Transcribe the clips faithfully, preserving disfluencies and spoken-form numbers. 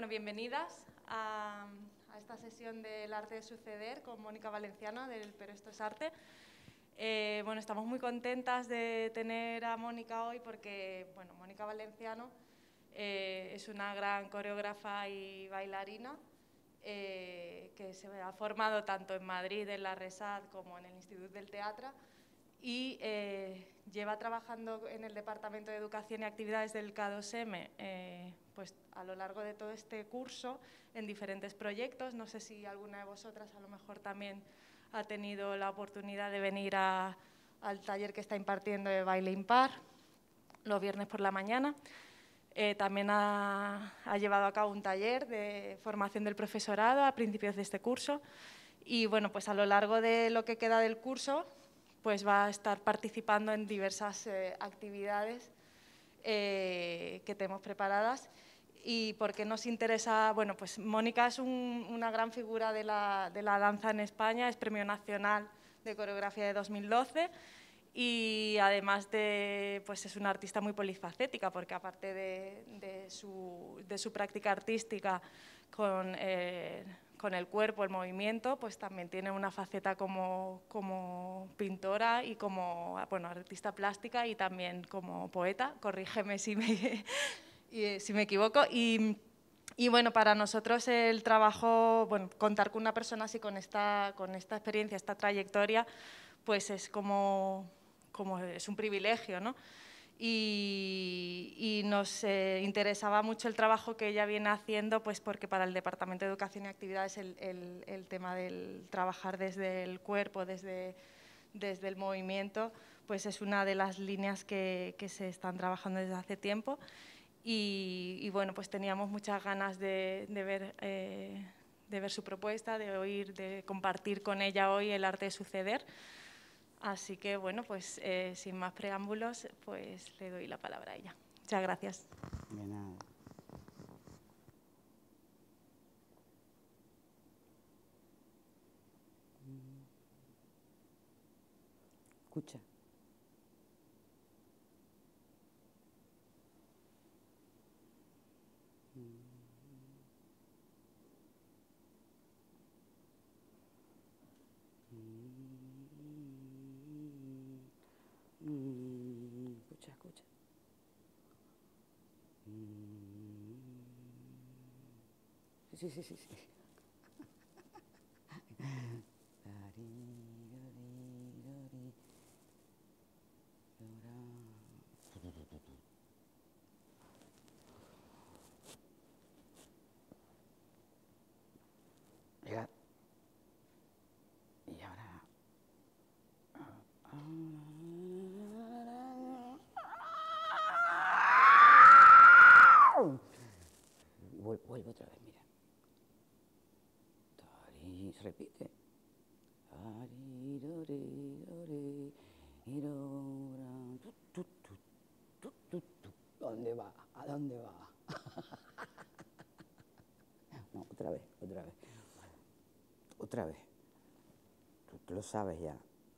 Bueno, bienvenidas a, a esta sesión del arte de suceder con Mónica Valenciano del Pero esto es arte. Eh, bueno, estamos muy contentas de tener a Mónica hoy porque, bueno, Mónica Valenciano eh, es una gran coreógrafa y bailarina eh, que se ha formado tanto en Madrid, en la RESAD, como en el Instituto del Teatro y eh, lleva trabajando en el Departamento de Educación y Actividades del K dos M eh, pues, a lo largo de todo este curso en diferentes proyectos. No sé si alguna de vosotras a lo mejor también ha tenido la oportunidad de venir a, al taller que está impartiendo de baile impar los viernes por la mañana. Eh, también ha, ha llevado a cabo un taller de formación del profesorado a principios de este curso y bueno, pues a lo largo de lo que queda del curso pues va a estar participando en diversas eh, actividades eh, que tenemos preparadas. ¿Y por qué nos interesa? Bueno, pues Mónica es un, una gran figura de la, de la danza en España, es Premio Nacional de Coreografía de dos mil doce y además de, pues es una artista muy polifacética porque aparte de, de, su, de su práctica artística con, eh, con el cuerpo, el movimiento, pues también tiene una faceta como, como pintora y como bueno, artista plástica y también como poeta, corrígeme si me, si me equivoco. Y, y bueno, para nosotros el trabajo, bueno, contar con una persona así con esta, con esta experiencia, esta trayectoria, pues es como, como es un privilegio, ¿no? Y, y nos eh, interesaba mucho el trabajo que ella viene haciendo, pues porque para el Departamento de Educación y Actividades el, el, el tema del trabajar desde el cuerpo, desde, desde el movimiento, pues es una de las líneas que, que se están trabajando desde hace tiempo. Y, y bueno, pues teníamos muchas ganas de, de, ver, eh, de ver su propuesta, de oír, de compartir con ella hoy el arte de suceder. Así que, bueno, pues eh, sin más preámbulos, pues le doy la palabra a ella. Muchas gracias. De nada. Escucha. Escucha, escucha. Sí, sí, sí, sí. Llega. Y ahora. Vuelve otra vez, mira. Tari, se repite. ¿Dónde va? ¿A dónde va? No, otra vez, otra vez. Otra vez. Tú, tú lo sabes ya.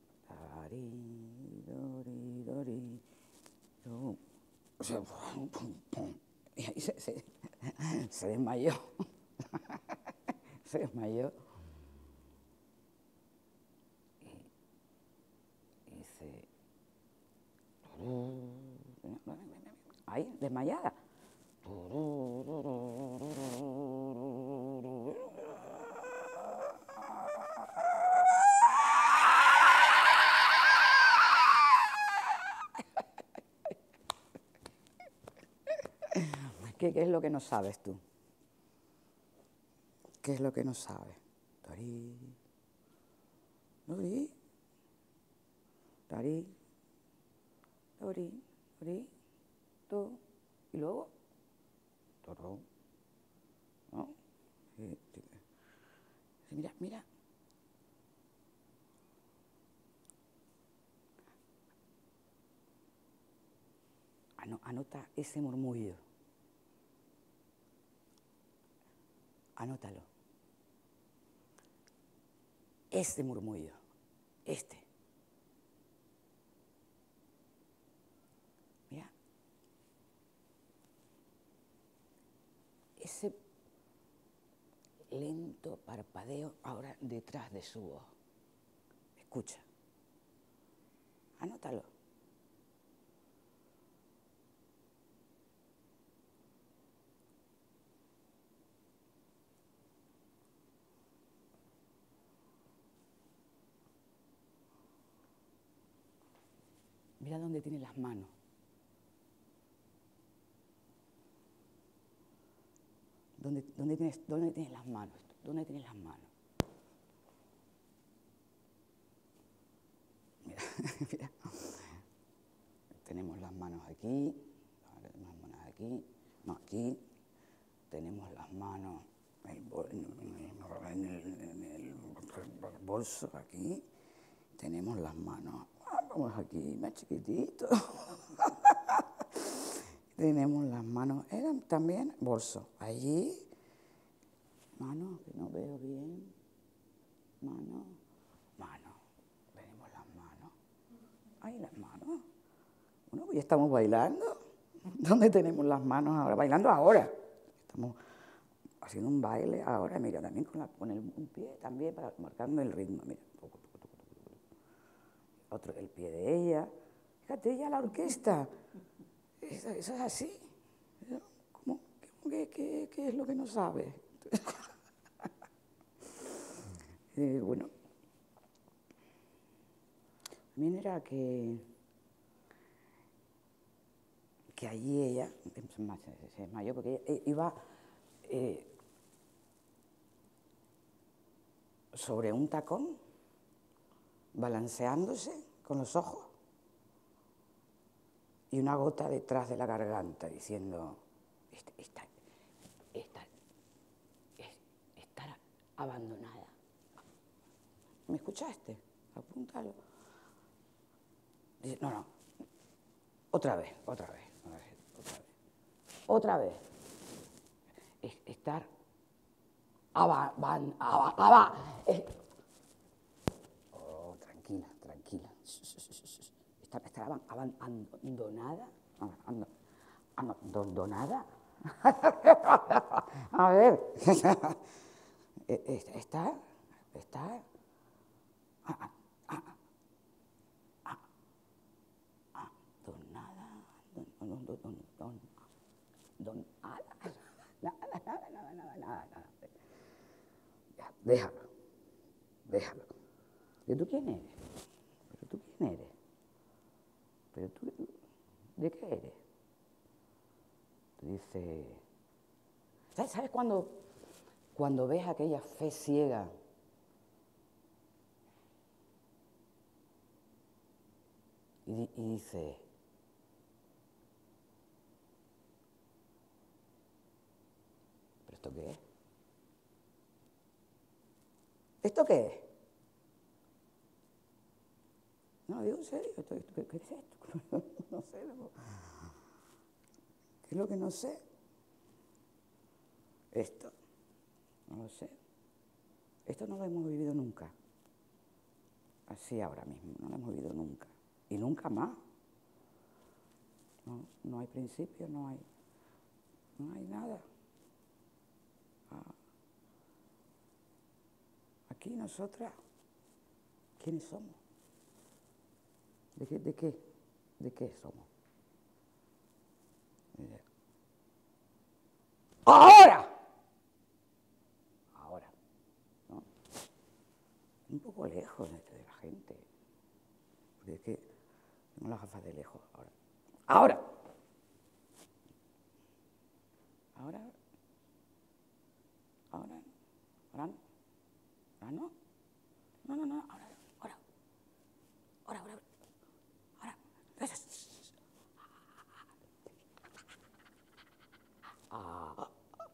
O sea, y ahí se, se, se desmayó. Se desmayó. Y, y se... Ahí, desmayada. ¿Qué, ¿Qué es lo que no sabes tú? ¿Qué es lo que no sabes? Tarí, tarí, tarí, tarí, tarí, to, y luego, toró, ¿no? Sí, sí. Sí, mira, mira. Anota ese murmullo. Anótalo. Este murmullo. Este. Mira. Ese lento parpadeo ahora detrás de su voz. Escucha. Anótalo. Mira dónde tiene las manos. ¿Dónde, dónde, tienes, ¿Dónde tienes las manos? ¿Dónde tienes las manos? Mira, mira. Tenemos las manos aquí, las manos aquí, no aquí. Tenemos las manos en el, en el, en el bolso aquí. Tenemos las manos, vamos aquí, más chiquitito. Tenemos las manos, eran también bolso. Allí, mano, que no veo bien. Mano, mano. Tenemos las manos. Ahí las manos. Bueno, pues ya estamos bailando. ¿Dónde tenemos las manos ahora? Bailando ahora. Estamos haciendo un baile ahora, mira, también con, la, con el, un pie, también para, marcando el ritmo, mira. Otro, el pie de ella. Fíjate, ella la orquesta. Eso, eso es así. ¿Cómo, qué, qué, ¿Qué es lo que no sabe? eh, bueno, también era que, que allí ella se desmayó porque ella iba eh, sobre un tacón, balanceándose con los ojos, y una gota detrás de la garganta diciendo, estar, estar, estar abandonada. ¿Me escuchaste? Apúntalo. Dice, no, no, otra vez, otra vez, otra vez, otra vez. Es, estar aban, aba, aba, es, oh, tranquila, tranquila. Estar, estar aban, aban, abandonada, abandonada. A ver, estar, estar. Ah, ah, ah, ah, donada, don, don, don, don, don, don, nada, nada, nada, nada, nada, nada. Ya, déjalo, déjalo. ¿Pero tú quién eres? ¿Pero tú quién eres? ¿Pero tú de qué eres? Dice, ¿sabes, ¿sabes cuando, cuando ves aquella fe ciega? Y, y dice, ¿pero esto qué es? ¿Esto qué es? No, digo en serio, ¿esto, esto, ¿qué, ¿qué es esto? No sé, no. ¿Qué es lo que no sé? Esto, no lo sé. Esto no lo hemos vivido nunca. Así ahora mismo, no lo hemos vivido nunca. Y nunca más. No, no hay principio, no hay, no hay nada. Ah. Aquí nosotras, ¿quiénes somos? ¿De qué, de qué, de qué somos? ¡Ahora! Ahora, ¿no? Un poco lejos de, de la gente. Porque es que tengo las gafas de lejos ahora. ¡Ahora! Ahora. Ahora. Ahora no. Ahora no. No, no, no. Ahora. Ahora. Ahora, ahora. Ahora. Ah.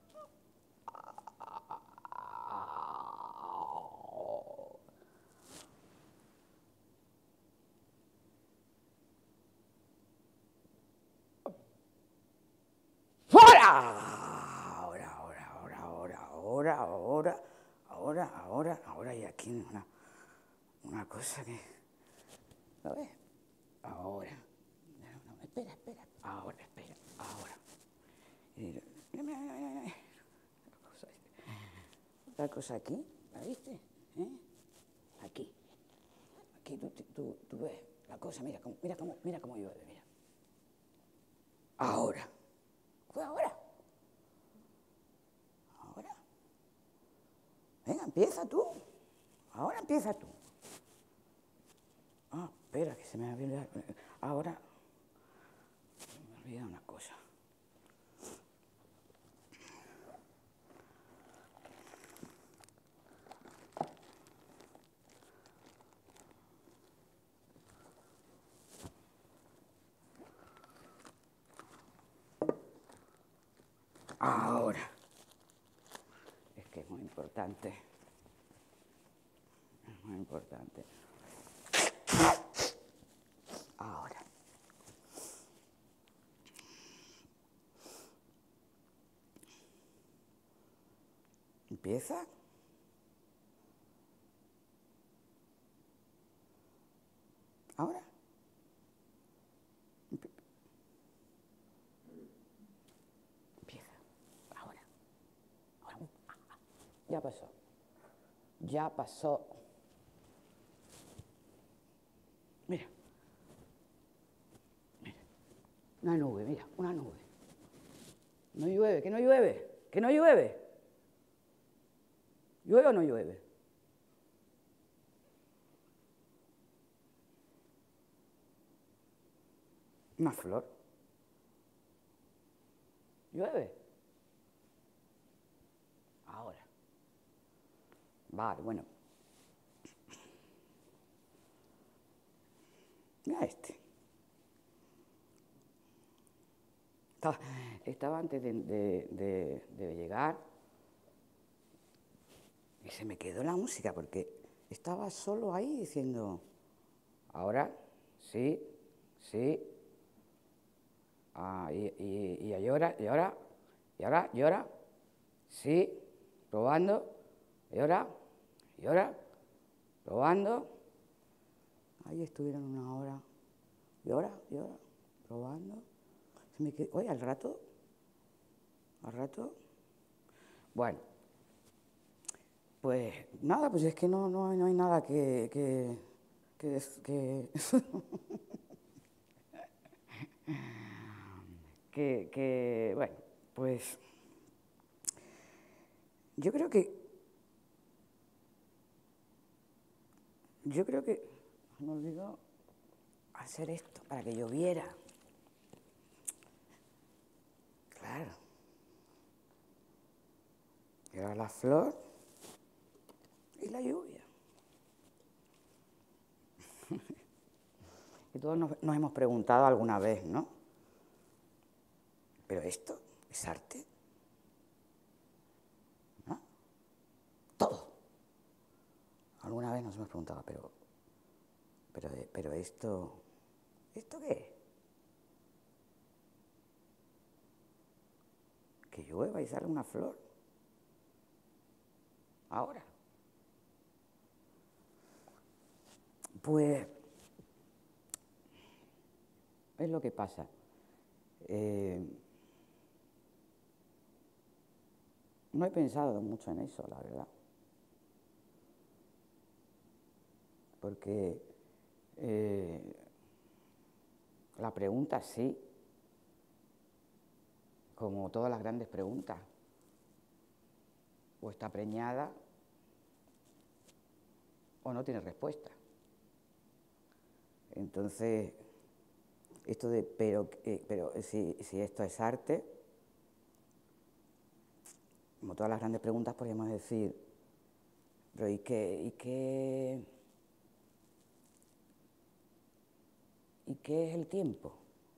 ¡Fuera! Ahora, ahora, ahora, ahora, ahora, ahora, ahora, ahora, ahora, y aquí una, una cosa que... ¿Lo ves? Ahora. No, no, espera, espera. Ahora, espera, ahora. Y, mira, mira, mira, mira. la cosa aquí, ¿la viste? ¿Eh? Aquí. Aquí tú, tú, tú ves la cosa, mira cómo, mira cómo, mira cómo llueve, mira. Ahora. Fue ahora. Ahora. Venga, empieza tú. Ahora empieza tú. Ah, espera, que se me ha olvidado. Ahora. Me he olvidado una cosa. Ahora. Es que es muy importante. Es muy importante. Ahora. Empieza. Ahora. Empieza. Ahora. Ahora. Ya pasó. Ya pasó. Mira. Mira. Una nube, mira, una nube. No llueve, que no llueve, que no llueve. ¿Llueve o no llueve? Una flor. ¿Llueve? Ahora. Vale, bueno. Mira este. Estaba, estaba antes de, de, de, de llegar y se me quedó la música porque estaba solo ahí diciendo, ahora, sí, sí, ah, y, y, y ahora, y ahora, y ahora, y ahora, sí, probando, y ahora, y ahora, probando. Ahí estuvieron una hora, y ahora, y ahora, probando. Se me quedó, oye, al rato, al rato, bueno. Pues nada, pues es que no, no, no hay nada que... que, que, que, que, que, bueno, pues yo creo que... Yo creo que... Me olvidó hacer esto para que lloviera. Claro. Era la flor y la lluvia. Y todos nos, nos hemos preguntado alguna vez, ¿no? ¿Pero esto es arte? ¿No? Todo. Alguna vez nos hemos preguntado, pero, pero, pero esto, ¿esto qué es? Que llueva y sale una flor. Ahora. Pues es lo que pasa. Eh, no he pensado mucho en eso, la verdad. Porque eh, la pregunta sí, como todas las grandes preguntas, o está preñada o no tiene respuesta. Entonces, esto de, pero, eh, pero si, si esto es arte, como todas las grandes preguntas podríamos decir, pero ¿y qué, y qué, y qué es el tiempo?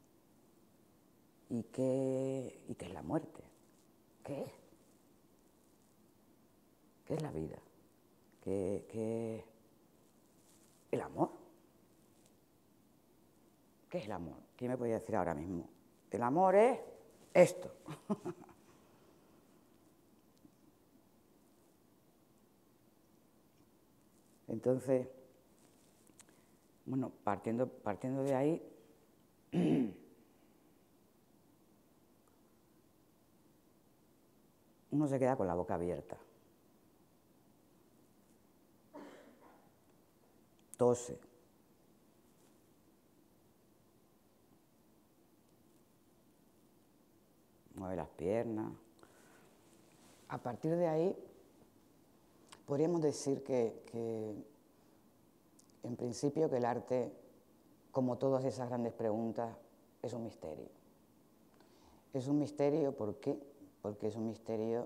¿Y qué, y qué es la muerte? ¿Qué es? ¿Qué es la vida? ¿Qué, qué el amor? ¿Qué es el amor? ¿Quién me podría decir ahora mismo? El amor es esto. Entonces, bueno, partiendo, partiendo de ahí, uno se queda con la boca abierta. tose. Mueve las piernas. A partir de ahí, podríamos decir que, que, en principio, que el arte, como todas esas grandes preguntas, es un misterio. Es un misterio, ¿por qué? Porque es un misterio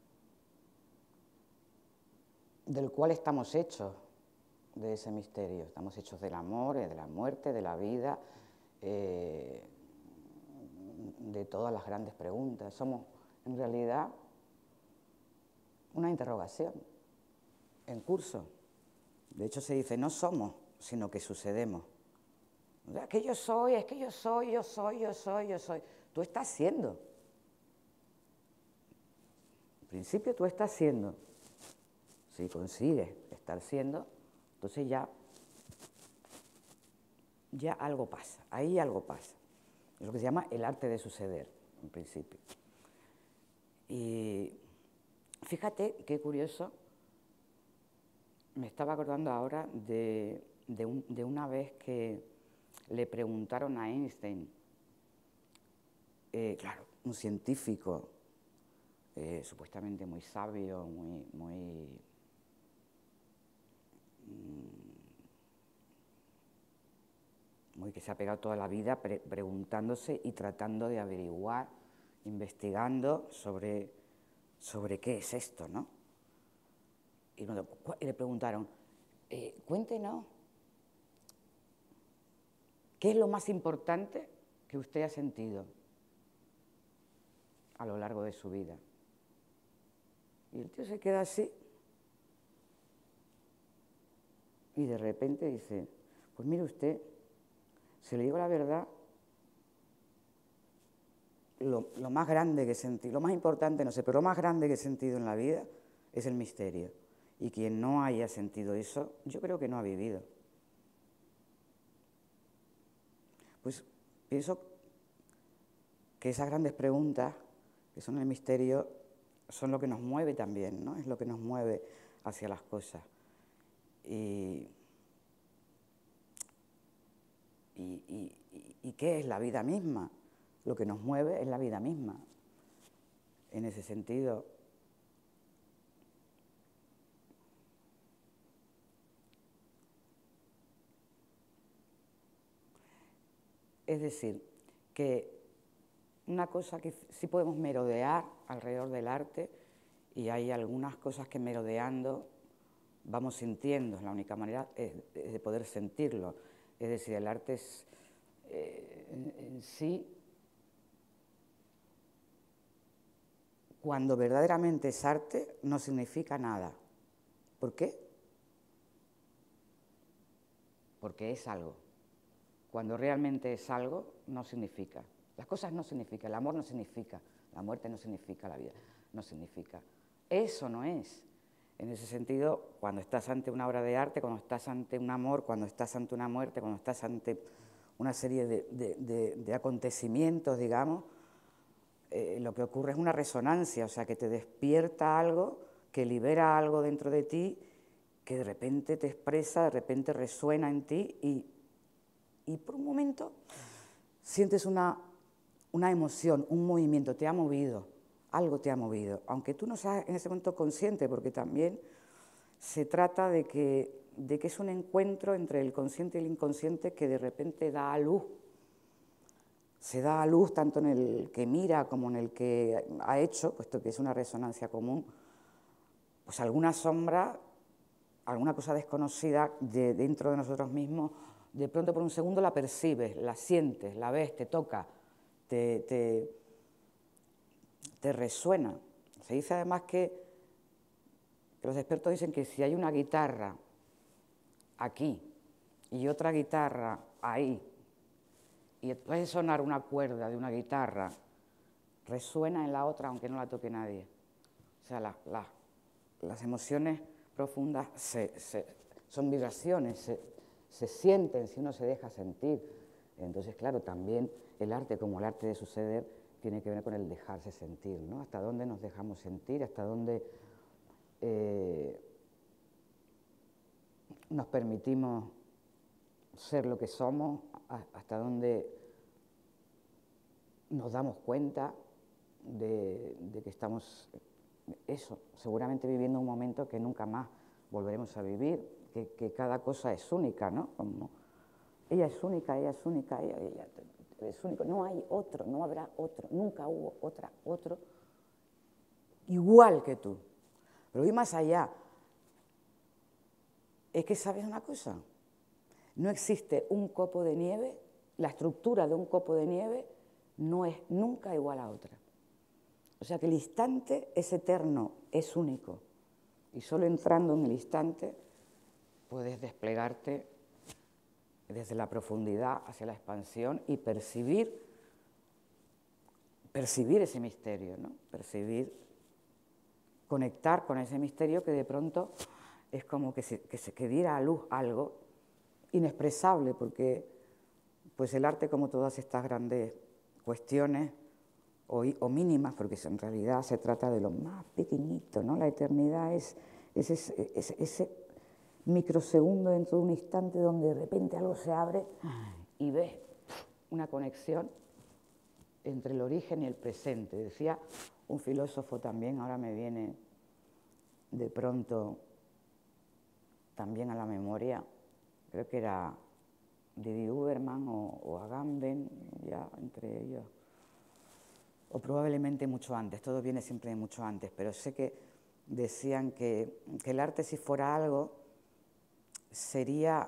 del cual estamos hechos, de ese misterio. Estamos hechos del amor, de la muerte, de la vida, eh, de todas las grandes preguntas. Somos, en realidad, una interrogación en curso. De hecho, se dice, no somos, sino que sucedemos. Es que yo soy, es que yo soy, yo soy, yo soy, yo soy. Tú estás siendo. En principio, tú estás siendo. Si consigues estar siendo, entonces ya, ya algo pasa, ahí algo pasa. Es lo que se llama el arte de suceder, en principio. Y fíjate qué curioso, me estaba acordando ahora de, de, un, de una vez que le preguntaron a Einstein, eh, claro, un científico eh, supuestamente muy sabio, muy, muy muy que se ha pegado toda la vida pre preguntándose y tratando de averiguar, investigando sobre, sobre qué es esto, ¿no? Y, no, y le preguntaron, eh, cuéntenos, ¿qué es lo más importante que usted ha sentido a lo largo de su vida? Y el tío se queda así y de repente dice, pues mire usted, si le digo la verdad, lo, lo más grande que he sentido, lo más importante, no sé, pero lo más grande que he sentido en la vida es el misterio. Y quien no haya sentido eso, yo creo que no ha vivido. Pues pienso que esas grandes preguntas, que son el misterio, son lo que nos mueve también, ¿no? Es lo que nos mueve hacia las cosas. Y, y, y, ¿Y qué es la vida misma? Lo que nos mueve es la vida misma. En ese sentido, es decir, que una cosa que sí podemos merodear alrededor del arte, y hay algunas cosas que merodeando vamos sintiendo, es la única manera es de poder sentirlo. Es decir, el arte es, eh, en, en sí, cuando verdaderamente es arte, no significa nada. ¿Por qué? Porque es algo. Cuando realmente es algo, no significa. Las cosas no significan, el amor no significa, la muerte no significa, la vida no significa. Eso no es. En ese sentido, cuando estás ante una obra de arte, cuando estás ante un amor, cuando estás ante una muerte, cuando estás ante una serie de, de, de, de acontecimientos, digamos, eh, lo que ocurre es una resonancia, o sea, que te despierta algo, que libera algo dentro de ti, que de repente te expresa, de repente resuena en ti y, y por un momento sientes una, una emoción, un movimiento, te ha movido, algo te ha movido, aunque tú no seas en ese momento consciente, porque también se trata de que, de que es un encuentro entre el consciente y el inconsciente que de repente da a luz. Se da a luz tanto en el que mira como en el que ha hecho, puesto que es una resonancia común, pues alguna sombra, alguna cosa desconocida de dentro de nosotros mismos, de pronto por un segundo la percibes, la sientes, la ves, te toca, te, te, te resuena. Se dice además que, que los expertos dicen que si hay una guitarra aquí y otra guitarra ahí, y puede sonar una cuerda de una guitarra, resuena en la otra aunque no la toque nadie. O sea, la, la, las emociones profundas se, se, son vibraciones, se, se sienten si uno se deja sentir. Entonces, claro, también el arte, como el arte de suceder, tiene que ver con el dejarse sentir, ¿no? Hasta dónde nos dejamos sentir, hasta dónde eh, nos permitimos ser lo que somos, hasta dónde nos damos cuenta de, de que estamos, eso, seguramente viviendo un momento que nunca más volveremos a vivir, que, que cada cosa es única, ¿no? Como ella es única, ella es única, ella, ella es único, no hay otro, no habrá otro, nunca hubo otra, otro igual que tú. Pero voy más allá. Es que, ¿sabes una cosa? No existe un copo de nieve, la estructura de un copo de nieve no es nunca igual a otra. O sea que el instante es eterno, es único. Y solo entrando en el instante puedes desplegarte desde la profundidad hacia la expansión y percibir, percibir ese misterio, ¿no? Percibir, conectar con ese misterio que de pronto es como que se, que se que diera a luz algo inexpresable, porque pues el arte, como todas estas grandes cuestiones, o, o mínimas, porque en realidad se trata de lo más pequeñito, ¿no? La eternidad es, es ese, ese, ese microsegundo dentro de un instante donde de repente algo se abre y ves una conexión entre el origen y el presente. Decía un filósofo también, ahora me viene de pronto también a la memoria, creo que era Didi Uberman o, o Agamben, ya entre ellos, o probablemente mucho antes, todo viene siempre de mucho antes, pero sé que decían que, que el arte, si fuera algo, sería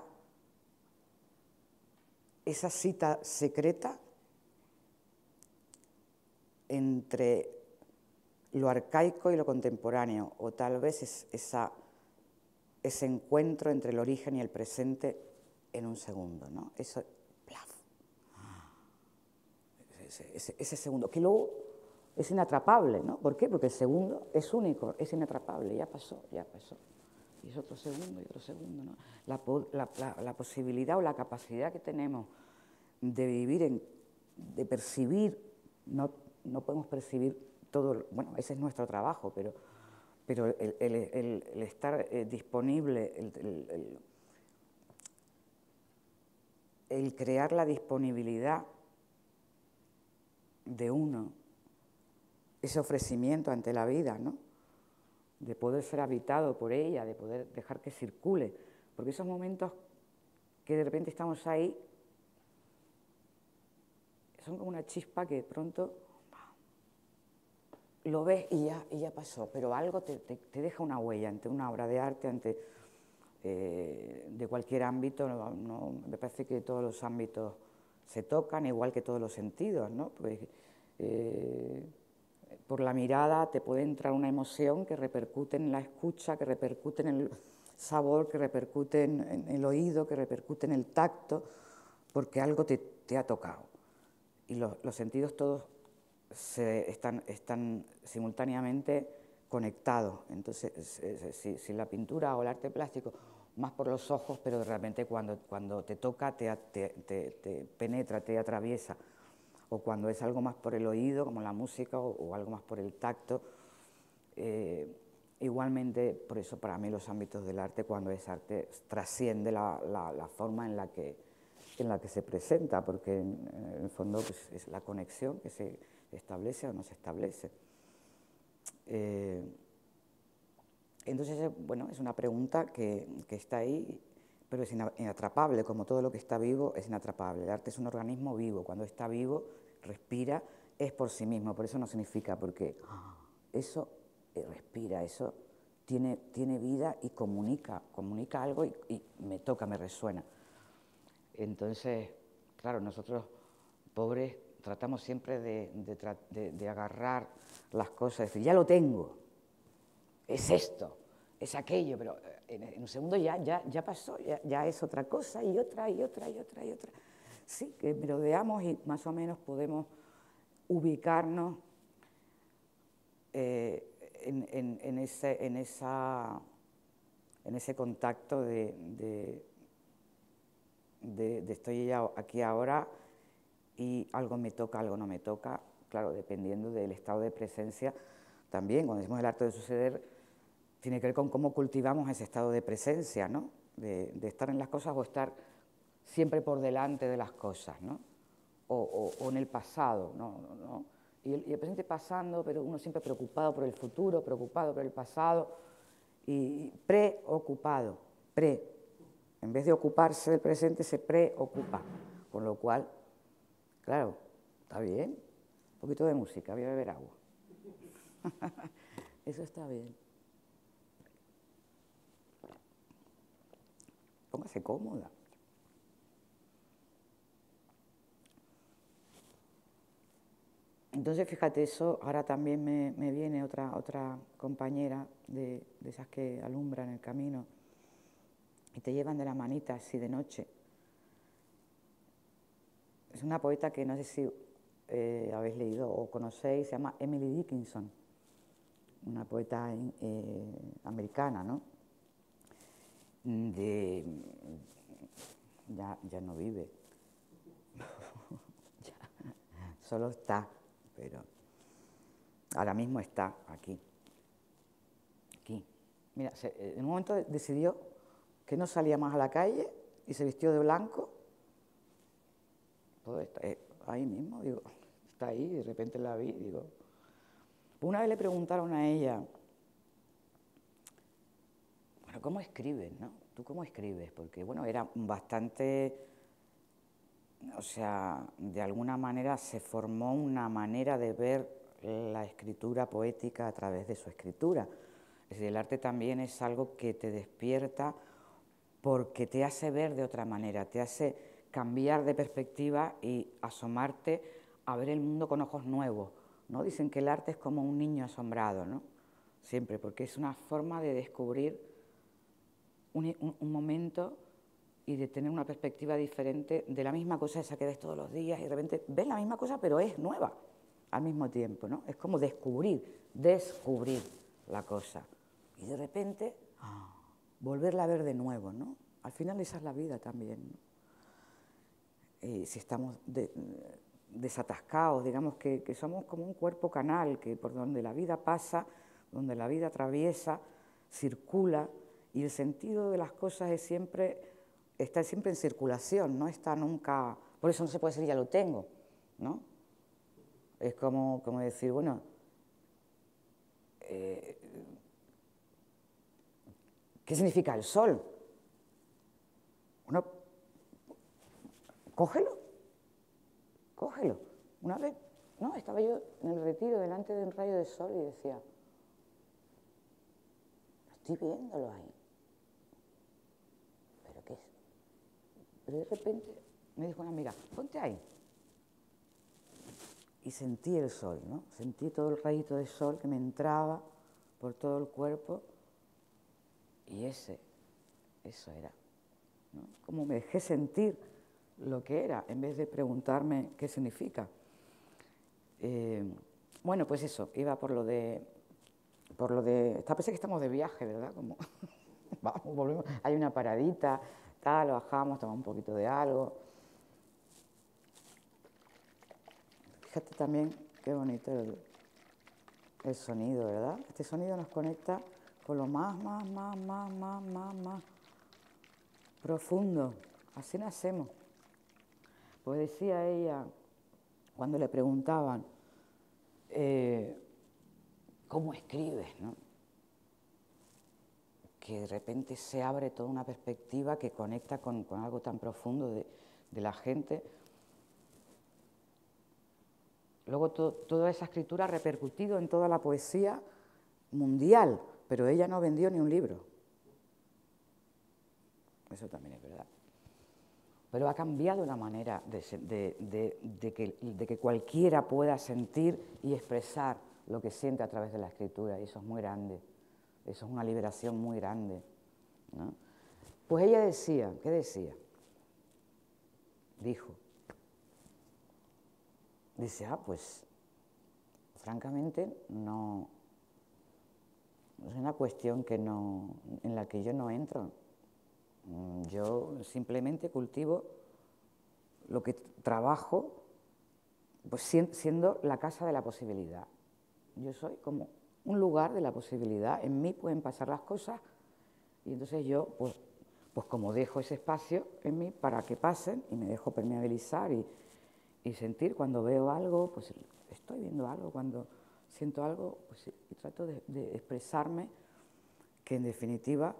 esa cita secreta entre lo arcaico y lo contemporáneo, o tal vez es esa, ese encuentro entre el origen y el presente en un segundo, ¿no? Eso, plaf. Ese, ese, ese segundo, que luego es inatrapable, ¿no? ¿Por qué? Porque el segundo es único, es inatrapable, ya pasó, ya pasó. Y es otro segundo y otro segundo, ¿no? La, la, la, la posibilidad o la capacidad que tenemos de vivir, en, de percibir, no, no podemos percibir todo, bueno, ese es nuestro trabajo, pero, pero el, el, el, el estar eh, disponible, el, el, el, el crear la disponibilidad de uno, ese ofrecimiento ante la vida, ¿no? De poder ser habitado por ella, de poder dejar que circule, porque esos momentos que de repente estamos ahí son como una chispa que de pronto lo ves y ya, y ya pasó, pero algo te, te, te deja una huella ante una obra de arte, ante eh, de cualquier ámbito. No, no, me parece que todos los ámbitos se tocan, igual que todos los sentidos, ¿no? Pues, eh, por la mirada te puede entrar una emoción que repercute en la escucha, que repercute en el sabor, que repercute en, en el oído, que repercute en el tacto, porque algo te, te ha tocado. Y los, los sentidos todos se están, están simultáneamente conectados. Entonces, si, si la pintura o el arte plástico, más por los ojos, pero realmente cuando, cuando te toca, te, te, te, te penetra, te atraviesa, o cuando es algo más por el oído, como la música, o, o algo más por el tacto. Eh, igualmente, por eso para mí los ámbitos del arte, cuando es arte, trasciende la, la, la forma en la, que, en la que se presenta, porque en, en el fondo pues, es la conexión que se establece o no se establece. Eh, entonces, bueno, es una pregunta que, que está ahí, pero es inatrapable, como todo lo que está vivo es inatrapable. El arte es un organismo vivo, cuando está vivo, respira, es por sí mismo, por eso no significa, porque eso respira, eso tiene, tiene vida y comunica, comunica algo y, y me toca, me resuena. Entonces, claro, nosotros, pobres, tratamos siempre de, de, de, de agarrar las cosas, decir, ya lo tengo, es esto, es aquello, pero en, en un segundo ya, ya, ya pasó, ya, ya es otra cosa y otra y otra y otra y otra. Sí, que merodeamos y más o menos podemos ubicarnos eh, en, en, en, ese, en, esa, en ese contacto de, de, de, de estoy ya aquí ahora y algo me toca, algo no me toca, claro, dependiendo del estado de presencia. También, cuando decimos el arte de suceder, tiene que ver con cómo cultivamos ese estado de presencia, ¿no? De, de estar en las cosas o estar siempre por delante de las cosas, ¿no? O, o, o en el pasado, ¿no? ¿no? Y, el, y el presente pasando, pero uno siempre preocupado por el futuro, preocupado por el pasado y preocupado, pre. En vez de ocuparse del presente, se preocupa, con lo cual, claro, está bien, un poquito de música, voy a beber agua. Eso está bien. Póngase cómoda. Entonces, fíjate, eso ahora también me, me viene otra, otra compañera de, de esas que alumbran el camino y te llevan de la manita así de noche. Es una poeta que no sé si eh, habéis leído o conocéis, se llama Emily Dickinson, una poeta eh, americana, ¿no? De, ya, ya no vive, ya, solo está, pero ahora mismo está aquí, aquí. Mira, se, en un momento decidió que no salía más a la calle y se vistió de blanco. Todo está eh, ahí mismo, digo, está ahí, de repente la vi, digo. Una vez le preguntaron a ella, bueno, ¿cómo escribes, no? ¿Tú cómo escribes? Porque, bueno, era bastante, o sea, de alguna manera se formó una manera de ver la escritura poética a través de su escritura. Es decir, el arte también es algo que te despierta porque te hace ver de otra manera, te hace cambiar de perspectiva y asomarte a ver el mundo con ojos nuevos, ¿no? Dicen que el arte es como un niño asombrado, ¿no? Siempre, porque es una forma de descubrir un, un, un momento y de tener una perspectiva diferente de la misma cosa esa que ves todos los días y de repente ves la misma cosa pero es nueva al mismo tiempo, ¿no? Es como descubrir, descubrir la cosa y de repente ¡oh!, volverla a ver de nuevo, ¿no? Al final esa es la vida también, ¿no? Eh, si estamos de, desatascados, digamos que, que somos como un cuerpo canal, que por donde la vida pasa, donde la vida atraviesa, circula, y el sentido de las cosas es siempre, está siempre en circulación, no está nunca, por eso no se puede decir ya lo tengo, ¿no? Es como, como decir, bueno, eh, ¿qué significa el sol? Bueno, cógelo, cógelo. Una vez, no, estaba yo en el retiro delante de un rayo de sol y decía, estoy viéndolo ahí. ¿Pero qué es? Pero de repente me dijo una amiga, ponte ahí. Y sentí el sol, ¿no? Sentí todo el rayito de sol que me entraba por todo el cuerpo y ese, eso era, ¿no? Como me dejé sentir lo que era, en vez de preguntarme qué significa. Eh, bueno, pues eso, iba por lo de, por lo de, está, parece que estamos de viaje, ¿verdad? Como, vamos, volvemos, hay una paradita, tal, bajamos, tomamos un poquito de algo. Fíjate también qué bonito el, el sonido, ¿verdad? Este sonido nos conecta con lo más, más, más, más, más, más, más profundo. Así nacemos. Pues decía ella, cuando le preguntaban, eh, ¿cómo escribes, no? Que de repente se abre toda una perspectiva que conecta con, con algo tan profundo de, de la gente. Luego to, toda esa escritura ha repercutido en toda la poesía mundial, pero ella no vendió ni un libro. Eso también es verdad. Pero ha cambiado la manera de, de, de, de, que, de que cualquiera pueda sentir y expresar lo que siente a través de la escritura, y eso es muy grande. Eso es una liberación muy grande, ¿no? Pues ella decía, ¿qué decía? Dijo, dice, ah, pues, francamente, no, es una cuestión que no, en la que yo no entro. Yo simplemente cultivo lo que trabajo, pues siendo la casa de la posibilidad. Yo soy como un lugar de la posibilidad, en mí pueden pasar las cosas y entonces yo pues pues como dejo ese espacio en mí para que pasen y me dejo permeabilizar y, y sentir cuando veo algo, pues estoy viendo algo, cuando siento algo, pues y trato de, de expresarme, que en definitiva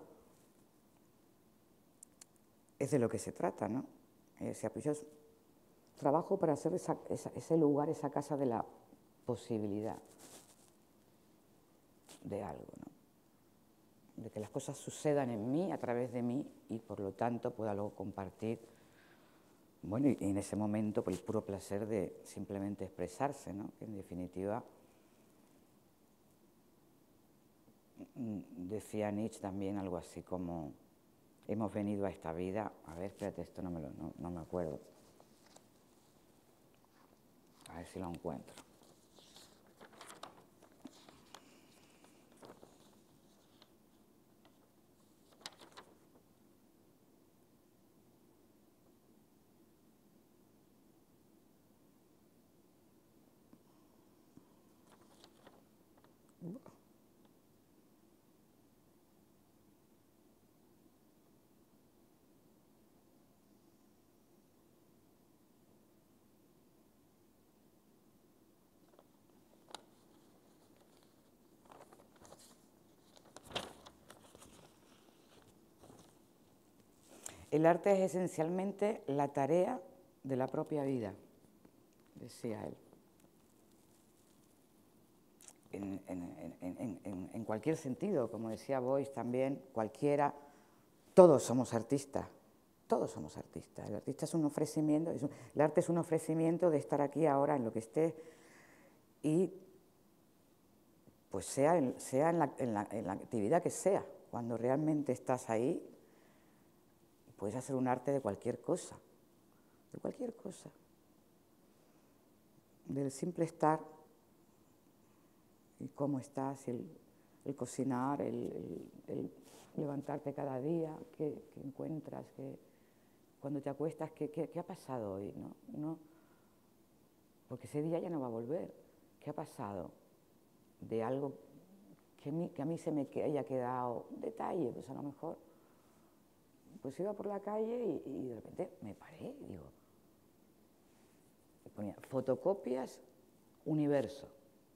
es de lo que se trata, ¿no? O sea, pues yo trabajo para hacer esa, esa, ese lugar, esa casa de la posibilidad de algo, ¿no? De que las cosas sucedan en mí, a través de mí, y por lo tanto pueda luego compartir, bueno, y en ese momento por el puro placer de simplemente expresarse, ¿no? Que en definitiva, decía Nietzsche también algo así como, hemos venido a esta vida, a ver, espérate, esto no me, lo, no, no me acuerdo, a ver si lo encuentro. El arte es esencialmente la tarea de la propia vida, decía él. En, en, en, en, en cualquier sentido, como decía Boyce también, cualquiera, todos somos artistas, todos somos artistas. El artista es un ofrecimiento, es un, el arte es un ofrecimiento de estar aquí ahora en lo que esté y pues sea, en, sea en, la, en, la, en la actividad que sea, cuando realmente estás ahí, puedes hacer un arte de cualquier cosa, de cualquier cosa, del simple estar y cómo estás, el, el cocinar, el, el, el levantarte cada día, qué, qué encuentras, qué, cuando te acuestas, qué, qué, qué ha pasado hoy, ¿no? Uno, porque ese día ya no va a volver. ¿Qué ha pasado? De algo que a mí, que a mí se me haya quedado un detalle, pues a lo mejor, pues iba por la calle y, y de repente me paré y digo, ponía fotocopias, universo.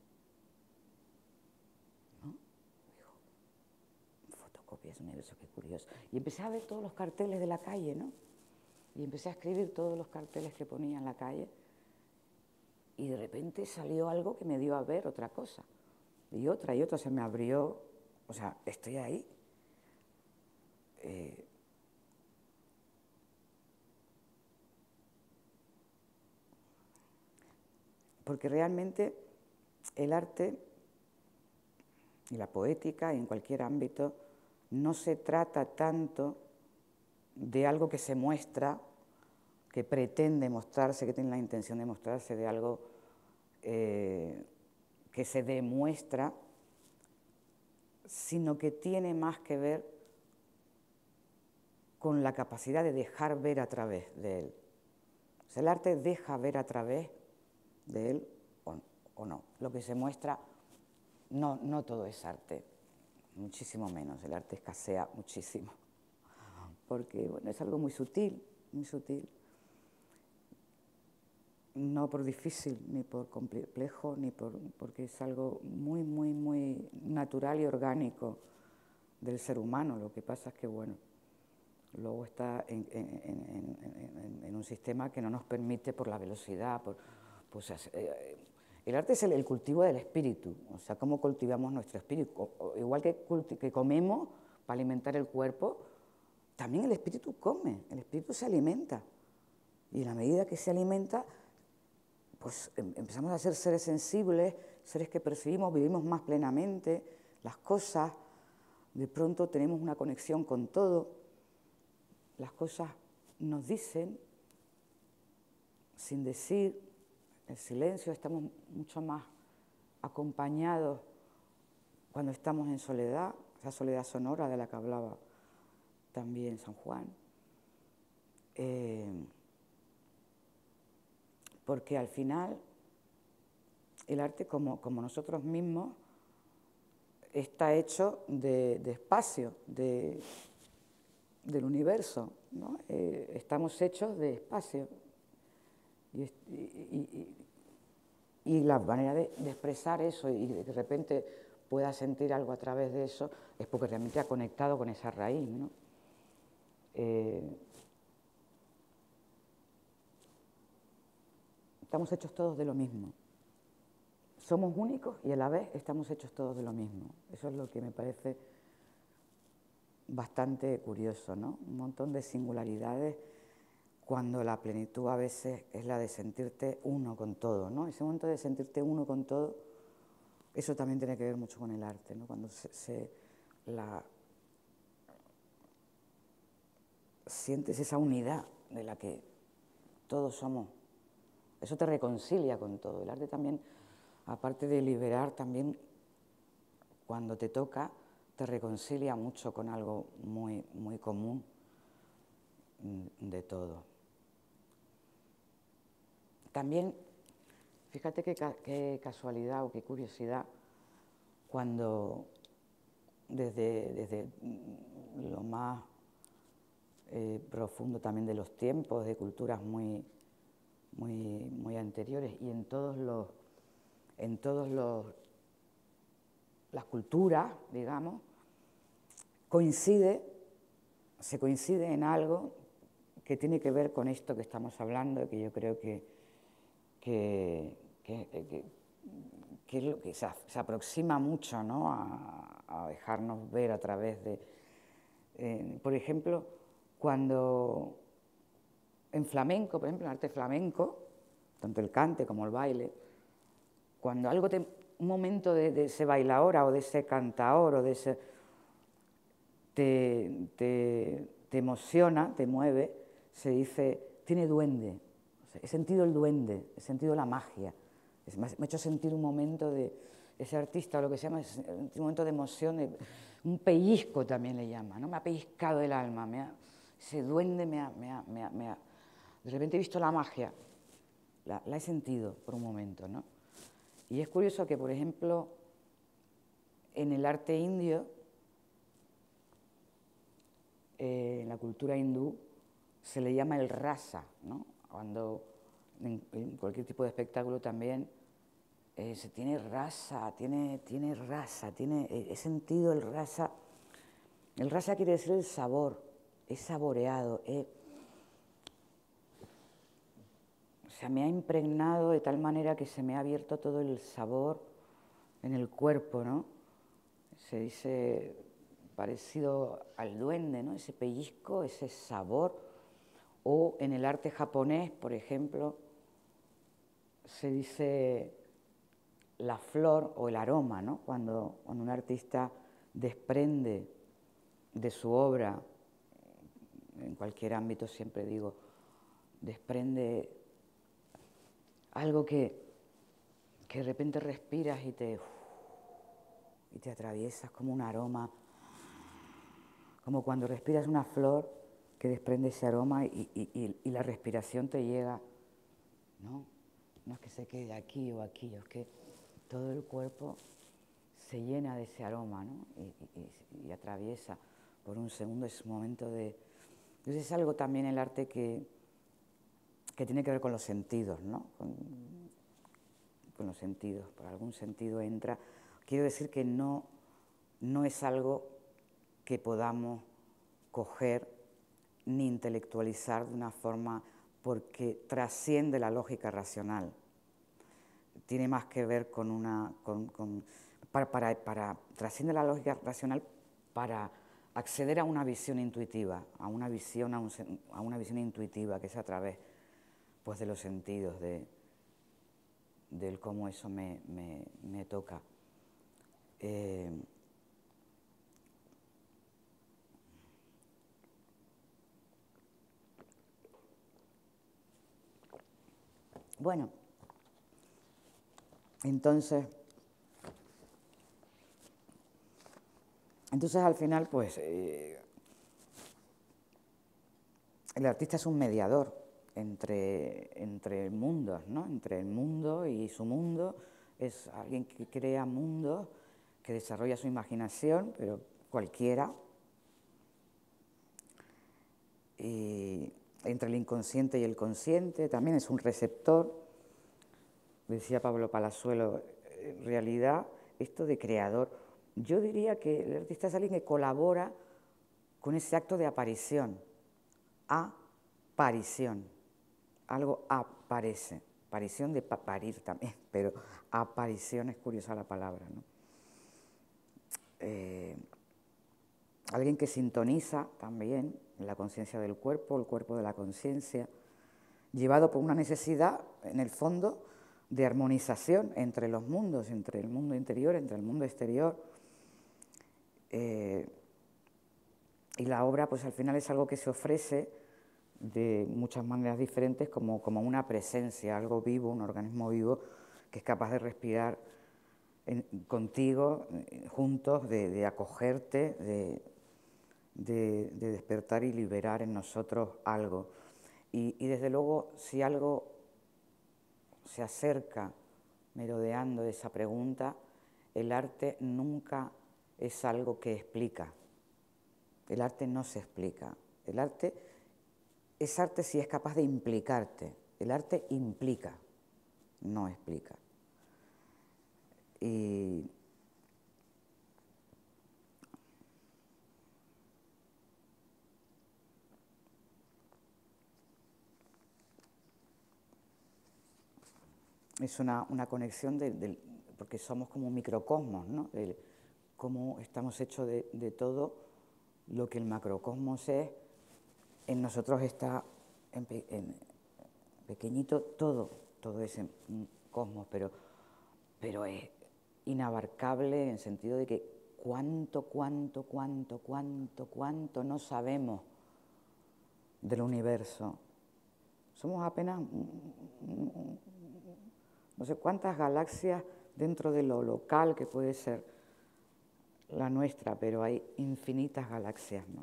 Fotocopias, universo, qué curioso. Y empecé a ver todos los carteles de la calle, ¿no? Y empecé a escribir todos los carteles que ponía en la calle. Y de repente salió algo que me dio a ver otra cosa. Y otra y otra se me abrió. O sea, estoy ahí. Eh, porque realmente el arte y la poética en cualquier ámbito no se trata tanto de algo que se muestra, que pretende mostrarse, que tiene la intención de mostrarse, de algo eh, que se demuestra, sino que tiene más que ver con la capacidad de dejar ver a través de él. O sea, el arte deja ver a través de él o, o no. Lo que se muestra, no, no todo es arte, muchísimo menos. El arte escasea muchísimo, porque bueno, es algo muy sutil, muy sutil. No por difícil, ni por complejo, ni por, porque es algo muy, muy, muy natural y orgánico del ser humano. Lo que pasa es que, bueno, luego está en, en, en, en, en un sistema que no nos permite por la velocidad. Por, pues, eh, el arte es el, el cultivo del espíritu, o sea, cómo cultivamos nuestro espíritu. O, o, igual que, que comemos para alimentar el cuerpo, también el espíritu come, el espíritu se alimenta. Y en la medida que se alimenta, pues empezamos a ser seres sensibles, seres que percibimos, vivimos más plenamente las cosas, de pronto tenemos una conexión con todo, las cosas nos dicen, sin decir, el silencio, estamos mucho más acompañados cuando estamos en soledad, esa soledad sonora de la que hablaba también San Juan. Eh, porque al final el arte, como, como nosotros mismos, está hecho de, de espacio, de, del universo, ¿no? Eh, estamos hechos de espacio. Y, y, y, y la manera de, de expresar eso y de repente pueda sentir algo a través de eso es porque realmente ha conectado con esa raíz, ¿no? Eh, estamos hechos todos de lo mismo. Somos únicos y a la vez estamos hechos todos de lo mismo. Eso es lo que me parece bastante curioso, ¿no? Un montón de singularidades cuando la plenitud a veces es la de sentirte uno con todo, ¿no? Ese momento de sentirte uno con todo, eso también tiene que ver mucho con el arte, ¿no? Cuando se, se la, sientes esa unidad de la que todos somos, eso te reconcilia con todo. El arte también, aparte de liberar, también cuando te toca, te reconcilia mucho con algo muy, muy común de todo. También, fíjate qué, qué casualidad o qué curiosidad, cuando desde, desde lo más eh, profundo también de los tiempos, de culturas muy, muy, muy anteriores, y en todos los, en todos los, las culturas, digamos, coincide, se coincide en algo que tiene que ver con esto que estamos hablando, que yo creo que, que, que, que, que, es lo que se, se aproxima mucho, ¿no? a, a dejarnos ver a través de... Eh, por ejemplo, cuando en flamenco, por ejemplo, en arte flamenco, tanto el cante como el baile, cuando algo te, un momento de, de ese bailaora o de ese cantaor o de ese... te, te, te emociona, te mueve, se dice, tiene duende. O sea, he sentido el duende, he sentido la magia. Es, me ha hecho sentir un momento de ese artista, o lo que se llama, un momento de emoción, de, un pellizco también le llama, ¿no? Me ha pellizcado el alma, me ha, ese duende me ha, me, ha, me, ha, me ha... De repente he visto la magia, la, la he sentido por un momento, ¿no? Y es curioso que, por ejemplo, en el arte indio, eh, en la cultura hindú, se le llama el rasa, ¿no? Cuando en, en cualquier tipo de espectáculo también eh, se tiene rasa, tiene, tiene rasa, tiene, eh, he sentido el rasa. El rasa quiere decir el sabor, es saboreado, eh, o sea, me ha impregnado de tal manera que se me ha abierto todo el sabor en el cuerpo, ¿no? Se dice parecido al duende, ¿no? Ese pellizco, ese sabor. O en el arte japonés, por ejemplo, se dice la flor o el aroma, ¿no? Cuando, cuando un artista desprende de su obra, en cualquier ámbito siempre digo, desprende algo que, que de repente respiras y te, y te atraviesas como un aroma, como cuando respiras una flor que desprende ese aroma y, y, y la respiración te llega, ¿no? No es que se quede aquí o aquí, es que todo el cuerpo se llena de ese aroma, ¿no? y, y, y atraviesa por un segundo ese momento de... Entonces es algo también el arte que, que tiene que ver con los sentidos, ¿no? Con, con los sentidos, por algún sentido entra. Quiero decir que no, no es algo que podamos coger ni intelectualizar de una forma porque trasciende la lógica racional. Tiene más que ver con una... Con, con, para, para, para, trasciende la lógica racional para acceder a una visión intuitiva, a una visión, a, un, a una visión intuitiva que es a través pues, de los sentidos, de, del cómo eso me, me, me toca. Eh, bueno, entonces, entonces al final, pues, eh, el artista es un mediador entre, entre mundos, ¿no? Entre el mundo y su mundo. Es alguien que crea mundos, que desarrolla su imaginación, pero cualquiera. y entre el inconsciente y el consciente, también es un receptor. Decía Pablo Palazuelo, en realidad, esto de creador, yo diría que el artista es alguien que colabora con ese acto de aparición, aparición, algo aparece, aparición de pa parir también, pero aparición es curiosa la palabra, ¿no? Eh, alguien que sintoniza también la conciencia del cuerpo, el cuerpo de la conciencia, llevado por una necesidad, en el fondo, de armonización entre los mundos, entre el mundo interior, entre el mundo exterior. Eh, y la obra, pues al final es algo que se ofrece de muchas maneras diferentes, como, como una presencia, algo vivo, un organismo vivo que es capaz de respirar en, contigo, juntos, de, de acogerte, de, de, de despertar y liberar en nosotros algo. Y, y desde luego, si algo se acerca merodeando esa pregunta, el arte nunca es algo que explica. El arte no se explica. El arte es arte si es capaz de implicarte. El arte implica, no explica. Y es una, una conexión, de, de, porque somos como un microcosmos, ¿no? De cómo estamos hechos de, de todo lo que el macrocosmos es, en nosotros está en, pe, en pequeñito todo, todo ese cosmos, pero, pero es inabarcable en el sentido de que cuánto, cuánto, cuánto, cuánto, cuánto no sabemos del universo. Somos apenas no sé cuántas galaxias dentro de lo local que puede ser la nuestra, pero hay infinitas galaxias, ¿no?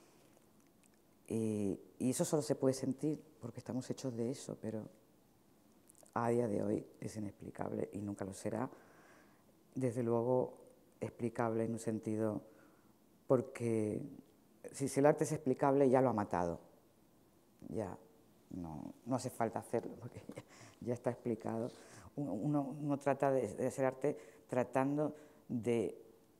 Y, y eso solo se puede sentir porque estamos hechos de eso, pero a día de hoy es inexplicable y nunca lo será. Desde luego explicable en un sentido, porque si, si el arte es explicable ya lo ha matado, ya no, no hace falta hacerlo porque ya, ya está explicado. Uno, uno, uno trata de, de hacer arte tratando de,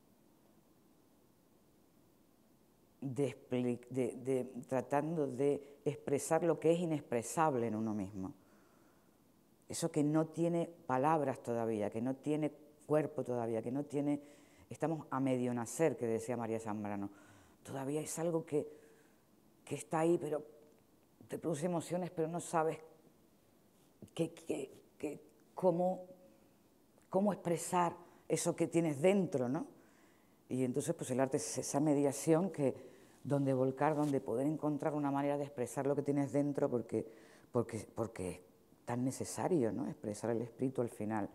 de, de, de, tratando de expresar lo que es inexpresable en uno mismo. Eso que no tiene palabras todavía, que no tiene cuerpo todavía, que no tiene... Estamos a medio nacer, que decía María Zambrano. Todavía es algo que, que está ahí, pero te produce emociones, pero no sabes que, que, que, cómo, cómo expresar eso que tienes dentro, ¿no? Y entonces pues el arte es esa mediación que, donde volcar, donde poder encontrar una manera de expresar lo que tienes dentro, porque, porque, porque es tan necesario, ¿no? Expresar el espíritu al final.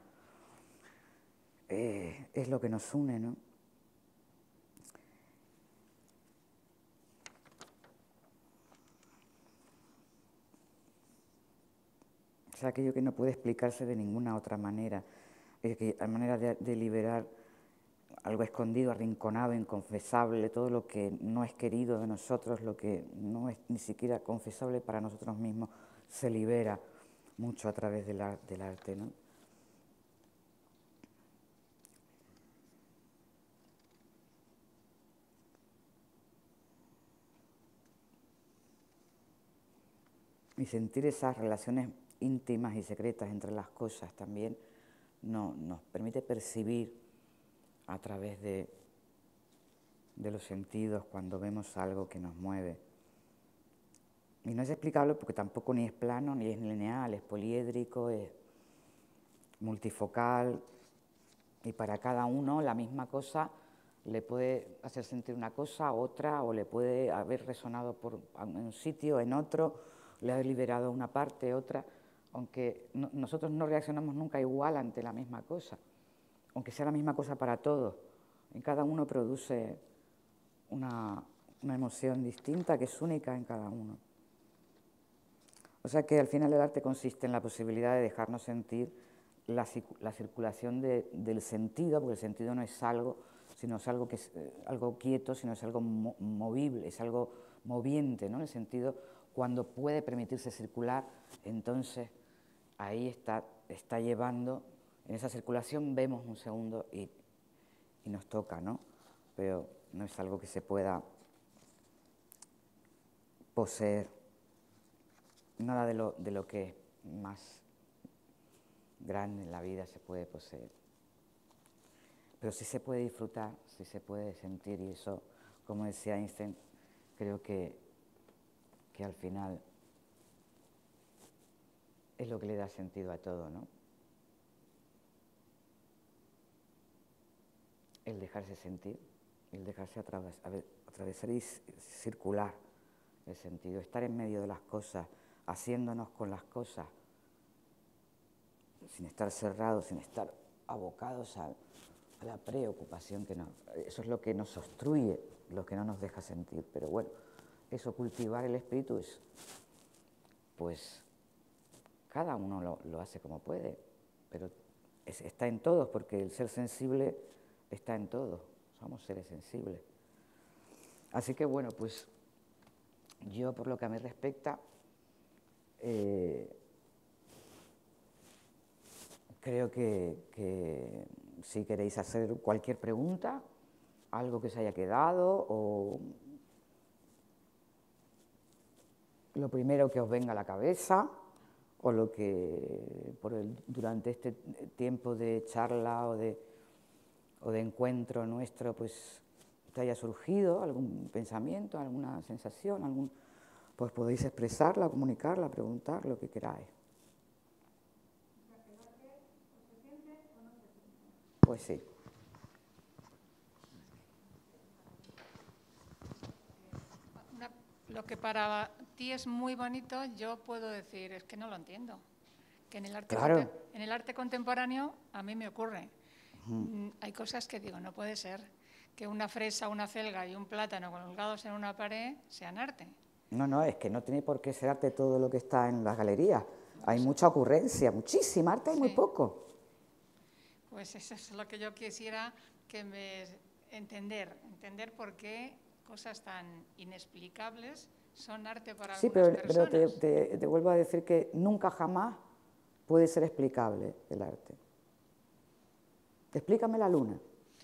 Eh, es lo que nos une, ¿no? Es aquello que no puede explicarse de ninguna otra manera. Es que hay manera de, de liberar algo escondido, arrinconado, inconfesable, todo lo que no es querido de nosotros, lo que no es ni siquiera confesable para nosotros mismos, se libera mucho a través del, del arte, ¿no? Y sentir esas relaciones íntimas y secretas entre las cosas también no, nos permite percibir a través de, de los sentidos cuando vemos algo que nos mueve. Y no es explicable porque tampoco ni es plano, ni es lineal, es poliédrico, es multifocal, y para cada uno la misma cosa le puede hacer sentir una cosa, otra, o le puede haber resonado por, en un sitio, en otro, le ha liberado una parte, otra, aunque no, nosotros no reaccionamos nunca igual ante la misma cosa, aunque sea la misma cosa para todos. En cada uno produce una, una emoción distinta que es única en cada uno. O sea que al final el arte consiste en la posibilidad de dejarnos sentir la, la circulación de, del sentido, porque el sentido no es algo, sino es algo, que es, eh, algo quieto, sino es algo mo movible, es algo moviente, ¿no? En el sentido, cuando puede permitirse circular, entonces ahí está, está llevando, en esa circulación vemos un segundo y, y nos toca, ¿no? Pero no es algo que se pueda poseer, nada de lo, de lo que es más grande en la vida se puede poseer. Pero sí se puede disfrutar, sí se puede sentir, y eso, como decía Einstein, creo que, que al final es lo que le da sentido a todo, ¿no? El dejarse sentir, el dejarse atraves, atravesar y circular el sentido, estar en medio de las cosas, haciéndonos con las cosas, sin estar cerrados, sin estar abocados a, a la preocupación que nos... Eso es lo que nos obstruye, lo que no nos deja sentir. Pero bueno, eso, cultivar el espíritu es, pues, cada uno lo, lo hace como puede, pero es, está en todos, porque el ser sensible está en todos, somos seres sensibles. Así que bueno, pues yo, por lo que a mí respecta, eh, creo que, que si queréis hacer cualquier pregunta, algo que se haya quedado o lo primero que os venga a la cabeza o lo que por el, durante este tiempo de charla o de, o de encuentro nuestro pues te haya surgido, algún pensamiento, alguna sensación, algún, pues podéis expresarla, comunicarla, preguntar, lo que queráis. Pues sí. Una, lo que para ti es muy bonito, yo puedo decir, es que no lo entiendo. Que en el arte, claro. en el arte contemporáneo a mí me ocurre. Uh-huh. Hay cosas que digo, no puede ser que una fresa, una celga y un plátano colgados en una pared sean arte. No, no, es que no tiene por qué ser arte todo lo que está en las galerías. Hay mucha ocurrencia, muchísima arte, hay sí. muy poco. Pues eso es lo que yo quisiera que me entender, entender por qué cosas tan inexplicables son arte para sí, algunas pero, personas. pero te, te, te vuelvo a decir que nunca jamás puede ser explicable el arte. Explícame la luna.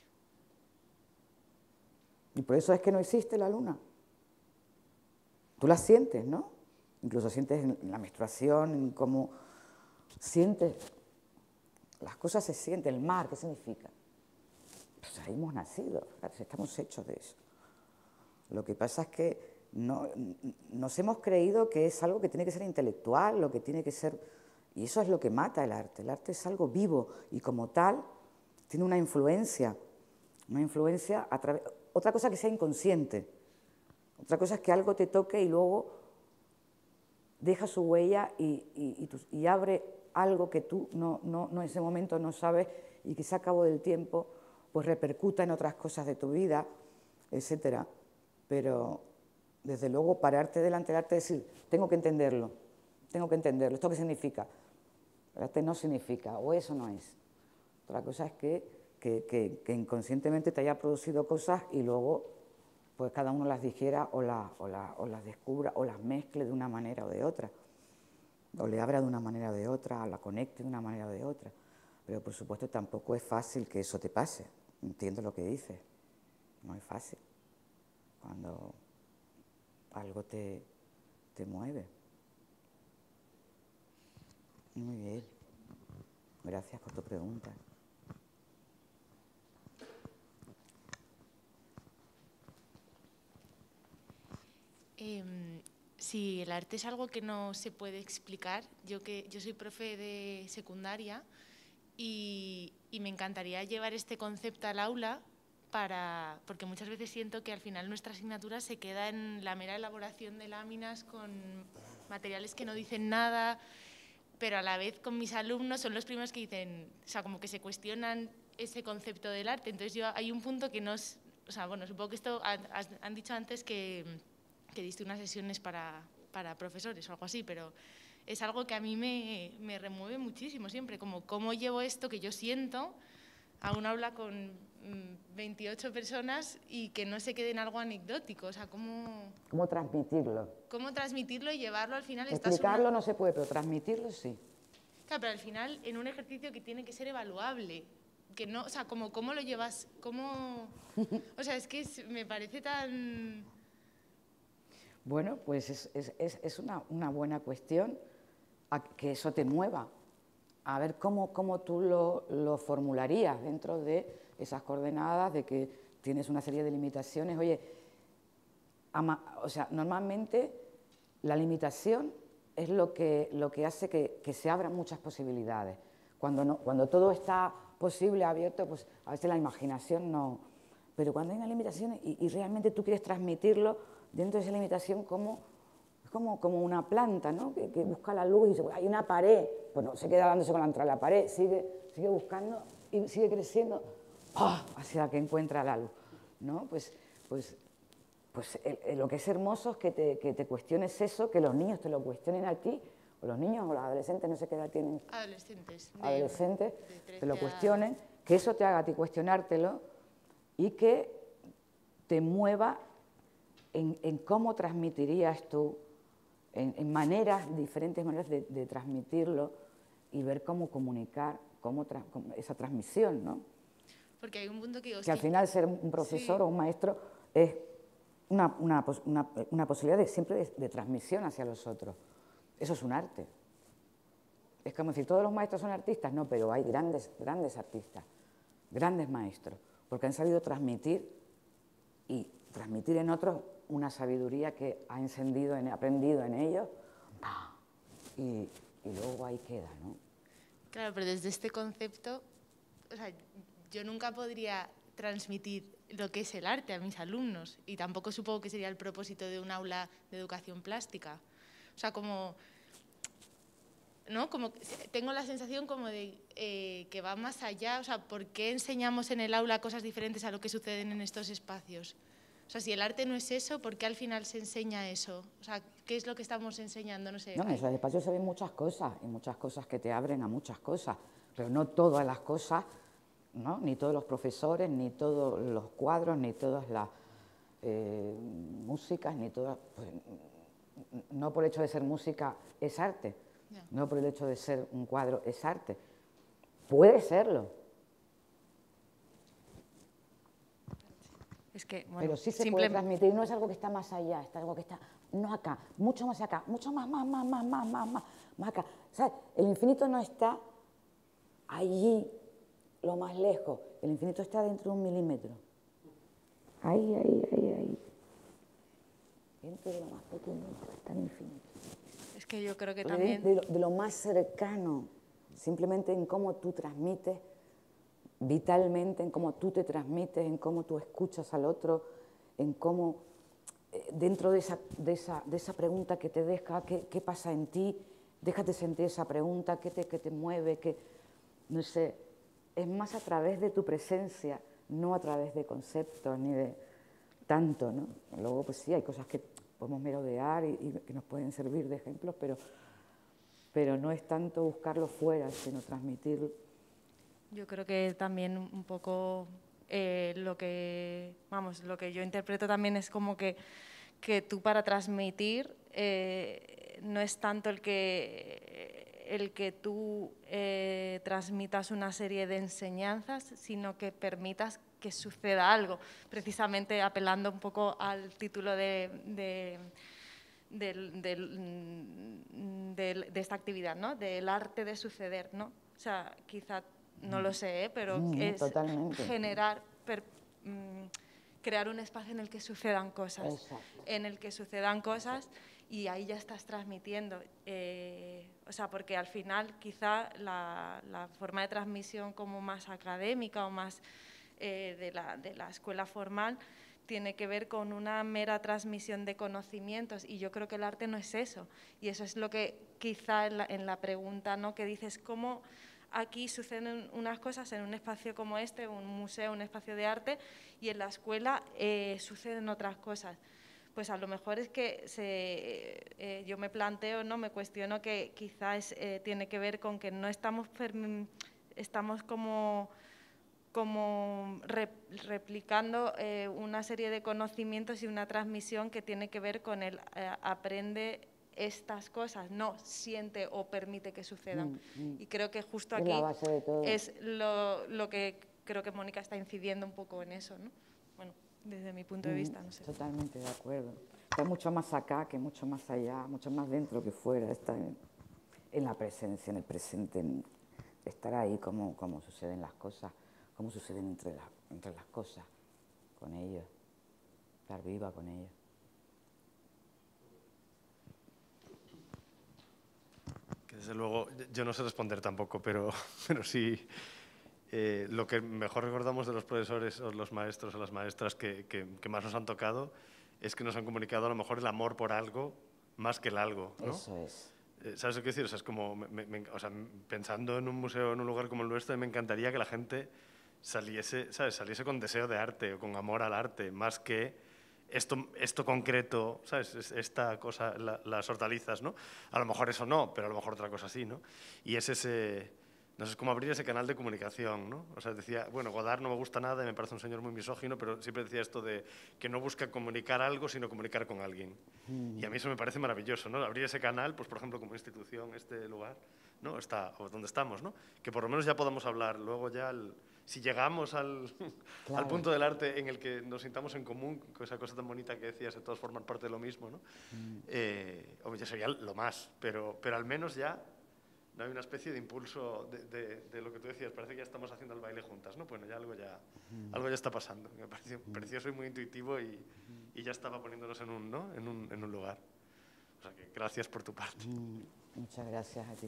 Y por eso es que no existe la luna. Tú la sientes, ¿no? Incluso sientes en la menstruación, en cómo sientes. Las cosas se sienten. El mar, ¿qué significa? Pues ahí hemos nacido, estamos hechos de eso. Lo que pasa es que no, nos hemos creído que es algo que tiene que ser intelectual, lo que tiene que ser... Y eso es lo que mata el arte. El arte es algo vivo y como tal tiene una influencia, una influencia a través... Otra cosa que sea inconsciente, otra cosa es que algo te toque y luego deja su huella y, y, y, tu, y abre algo que tú no, no, no en ese momento no sabes y quizá a cabo del tiempo pues repercuta en otras cosas de tu vida, etcétera. Pero desde luego pararte delante del arte y decir, tengo que entenderlo, tengo que entenderlo, ¿esto qué significa? El arte no significa, o eso no es. Otra cosa es que Que, que, que inconscientemente te haya producido cosas y luego pues cada uno las digiera o, la, o, la, o las descubra o las mezcle de una manera o de otra, o le abra de una manera o de otra, o la conecte de una manera o de otra. Pero por supuesto tampoco es fácil que eso te pase, entiendo lo que dices, no es fácil cuando algo te, te mueve. Muy bien, gracias por tu pregunta. Eh, si el arte es algo que no se puede explicar, yo que yo soy profe de secundaria y, y me encantaría llevar este concepto al aula para, porque muchas veces siento que al final nuestra asignatura se queda en la mera elaboración de láminas con materiales que no dicen nada, pero a la vez con mis alumnos son los primeros que dicen, o sea, como que se cuestionan ese concepto del arte. Entonces yo hay un punto que no es, o sea, bueno, supongo que esto han, han dicho antes que que diste unas sesiones para, para profesores o algo así, pero es algo que a mí me, me remueve muchísimo siempre, como cómo llevo esto que yo siento a un aula con mm, veintiocho personas y que no se quede en algo anecdótico? O sea, ¿cómo, ¿Cómo transmitirlo? cómo transmitirlo y llevarlo al final? Explicarlo una... no se puede, pero transmitirlo sí. Claro, pero al final en un ejercicio que tiene que ser evaluable. Que no, o sea, como, ¿cómo lo llevas? ¿Cómo? O sea, es que es, me parece tan... Bueno, pues es, es, es, es una, una buena cuestión a que eso te mueva. A ver cómo, cómo tú lo, lo formularías dentro de esas coordenadas, de que tienes una serie de limitaciones. Oye, ama, o sea, normalmente la limitación es lo que, lo que hace que, que se abran muchas posibilidades. Cuando, no, cuando todo está posible, abierto, pues a veces la imaginación no... Pero cuando hay una limitación y, y realmente tú quieres transmitirlo dentro de esa limitación como, como, como una planta, ¿no? que, que busca la luz y dice, pues hay una pared, pues no se queda dándose con la entrada de la pared, sigue, sigue buscando y sigue creciendo ¡oh! Hacia que encuentra la luz, ¿no? Pues, pues, pues el, el, lo que es hermoso es que te, que te cuestiones eso, que los niños te lo cuestionen a ti, o los niños o los adolescentes, no sé qué edad tienen. Adolescentes. De, adolescentes, de te lo cuestionen, que eso te haga a ti cuestionártelo y que te mueva en, en cómo transmitirías tú, en, en maneras, diferentes maneras de, de transmitirlo y ver cómo comunicar cómo tra, cómo, esa transmisión, ¿no? Porque hay un punto que... Que al final ser un profesor sí. o un maestro es una, una, una, una posibilidad de, siempre de, de transmisión hacia los otros. Eso es un arte. Es como decir, ¿todos los maestros son artistas? No, pero hay grandes, grandes artistas, grandes maestros, porque han sabido transmitir y transmitir en otros una sabiduría que ha encendido, en, aprendido en ellos y, y luego ahí queda, ¿no? Claro, pero desde este concepto, o sea, yo nunca podría transmitir lo que es el arte a mis alumnos y tampoco supongo que sería el propósito de un aula de educación plástica. O sea, como... ¿no? Como tengo la sensación como de eh, que va más allá, o sea, ¿por qué enseñamos en el aula cosas diferentes a lo que suceden en estos espacios? O sea, si el arte no es eso, ¿por qué al final se enseña eso? O sea, ¿qué es lo que estamos enseñando? No sé. No, en esos espacios se ven muchas cosas, y muchas cosas que te abren a muchas cosas, pero no todas las cosas, ¿no? Ni todos los profesores, ni todos los cuadros, ni todas las eh, músicas, ni todas... Pues, no por el hecho de ser música es arte. No por el hecho de ser un cuadro es arte. Puede serlo. Es que, bueno, pero sí se simple... puede transmitir. No es algo que está más allá, es algo que está no acá, mucho más acá, mucho más, más, más, más, más, más, más, más acá. ¿Sabes? El infinito no está allí, lo más lejos. El infinito está dentro de un milímetro. Ahí, ahí, ahí, ahí. Dentro de lo más pequeñito está el infinito. Es que yo creo que de, también... De lo, de lo más cercano, simplemente en cómo tú transmites vitalmente, en cómo tú te transmites, en cómo tú escuchas al otro, en cómo, eh, dentro de esa, de, esa, de esa pregunta que te deja, ¿qué, qué pasa en ti? Déjate sentir esa pregunta, ¿qué te, qué te mueve? Qué, no sé, es más a través de tu presencia, no a través de conceptos ni de tanto, ¿no? Luego, pues sí, hay cosas que podemos merodear y, y que nos pueden servir de ejemplos, pero, pero no es tanto buscarlo fuera, sino transmitirlo. Yo creo que también un poco eh, lo que, vamos, lo que yo interpreto también es como que, que tú para transmitir eh, no es tanto el que, el que tú eh, transmitas una serie de enseñanzas, sino que permitas que suceda algo, precisamente apelando un poco al título de, de, de, de, de, de esta actividad, ¿no? Del arte de suceder, ¿no? O sea, quizá, no lo sé, ¿eh? Pero mm, es totalmente. generar, per, mm, crear un espacio en el que sucedan cosas, Exacto. en el que sucedan cosas y ahí ya estás transmitiendo. Eh, o sea, porque al final quizá la, la forma de transmisión como más académica o más eh, de, la, de la escuela formal tiene que ver con una mera transmisión de conocimientos y yo creo que el arte no es eso. Y eso es lo que quizá en la, en la pregunta, ¿no? Que dices, ¿cómo aquí suceden unas cosas en un espacio como este, un museo, un espacio de arte, y en la escuela eh, suceden otras cosas? Pues a lo mejor es que se, eh, yo me planteo, no me cuestiono que quizás eh, tiene que ver con que no estamos, estamos como como re, replicando eh, una serie de conocimientos y una transmisión que tiene que ver con el eh, aprende estas cosas, no siente o permite que sucedan. Mm, mm. Y creo que justo aquí es, la base de todo. es lo, lo que creo que Mónica está incidiendo un poco en eso, ¿no? Bueno, desde mi punto de vista, no sé. Totalmente de acuerdo. Está mucho más acá que mucho más allá, mucho más dentro que fuera. Está en, en la presencia, en el presente, en estar ahí como, como suceden las cosas, cómo suceden entre, la, entre las cosas, con ellos, estar viva con ellos. Que desde luego, yo no sé responder tampoco, pero, pero sí, eh, lo que mejor recordamos de los profesores o los maestros o las maestras que, que, que más nos han tocado es que nos han comunicado a lo mejor el amor por algo más que el algo, ¿no? Eso es. ¿Sabes lo que decir? O sea, es como, me, me, o sea, pensando en un museo, en un lugar como el nuestro, me encantaría que la gente saliese, ¿sabes? Saliese con deseo de arte o con amor al arte, más que esto, esto concreto, ¿sabes? Esta cosa, la, las hortalizas, ¿no? A lo mejor eso no, pero a lo mejor otra cosa sí, ¿no? Y es ese, no sé, es como abrir ese canal de comunicación, ¿no? O sea, decía, bueno, Godard no me gusta nada y me parece un señor muy misógino, pero siempre decía esto de que no busca comunicar algo, sino comunicar con alguien. Mm. Y a mí eso me parece maravilloso, ¿no? Abrir ese canal, pues por ejemplo, como institución, este lugar, ¿no? Está, o donde estamos, ¿no? Que por lo menos ya podamos hablar, luego ya, el, si llegamos al, claro. al punto del arte en el que nos sintamos en común, con esa cosa tan bonita que decías, de todos forman parte de lo mismo, ¿no? Mm. Eh, hombre, ya sería lo más, pero, pero al menos ya no hay una especie de impulso de, de, de lo que tú decías, parece que ya estamos haciendo el baile juntas, ¿no? Bueno, ya algo ya, mm. algo ya está pasando. Me pareció mm. precioso y muy intuitivo y, mm. y ya estaba poniéndonos en un, ¿no? en, un, en un lugar. O sea que gracias por tu parte. Mm. Muchas gracias a ti.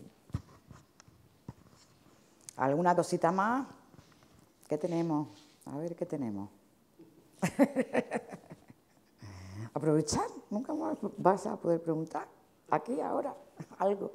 ¿Alguna cosita más? ¿Qué tenemos? A ver, ¿qué tenemos? Aprovechar, nunca más vas a poder preguntar. Aquí, ahora, algo.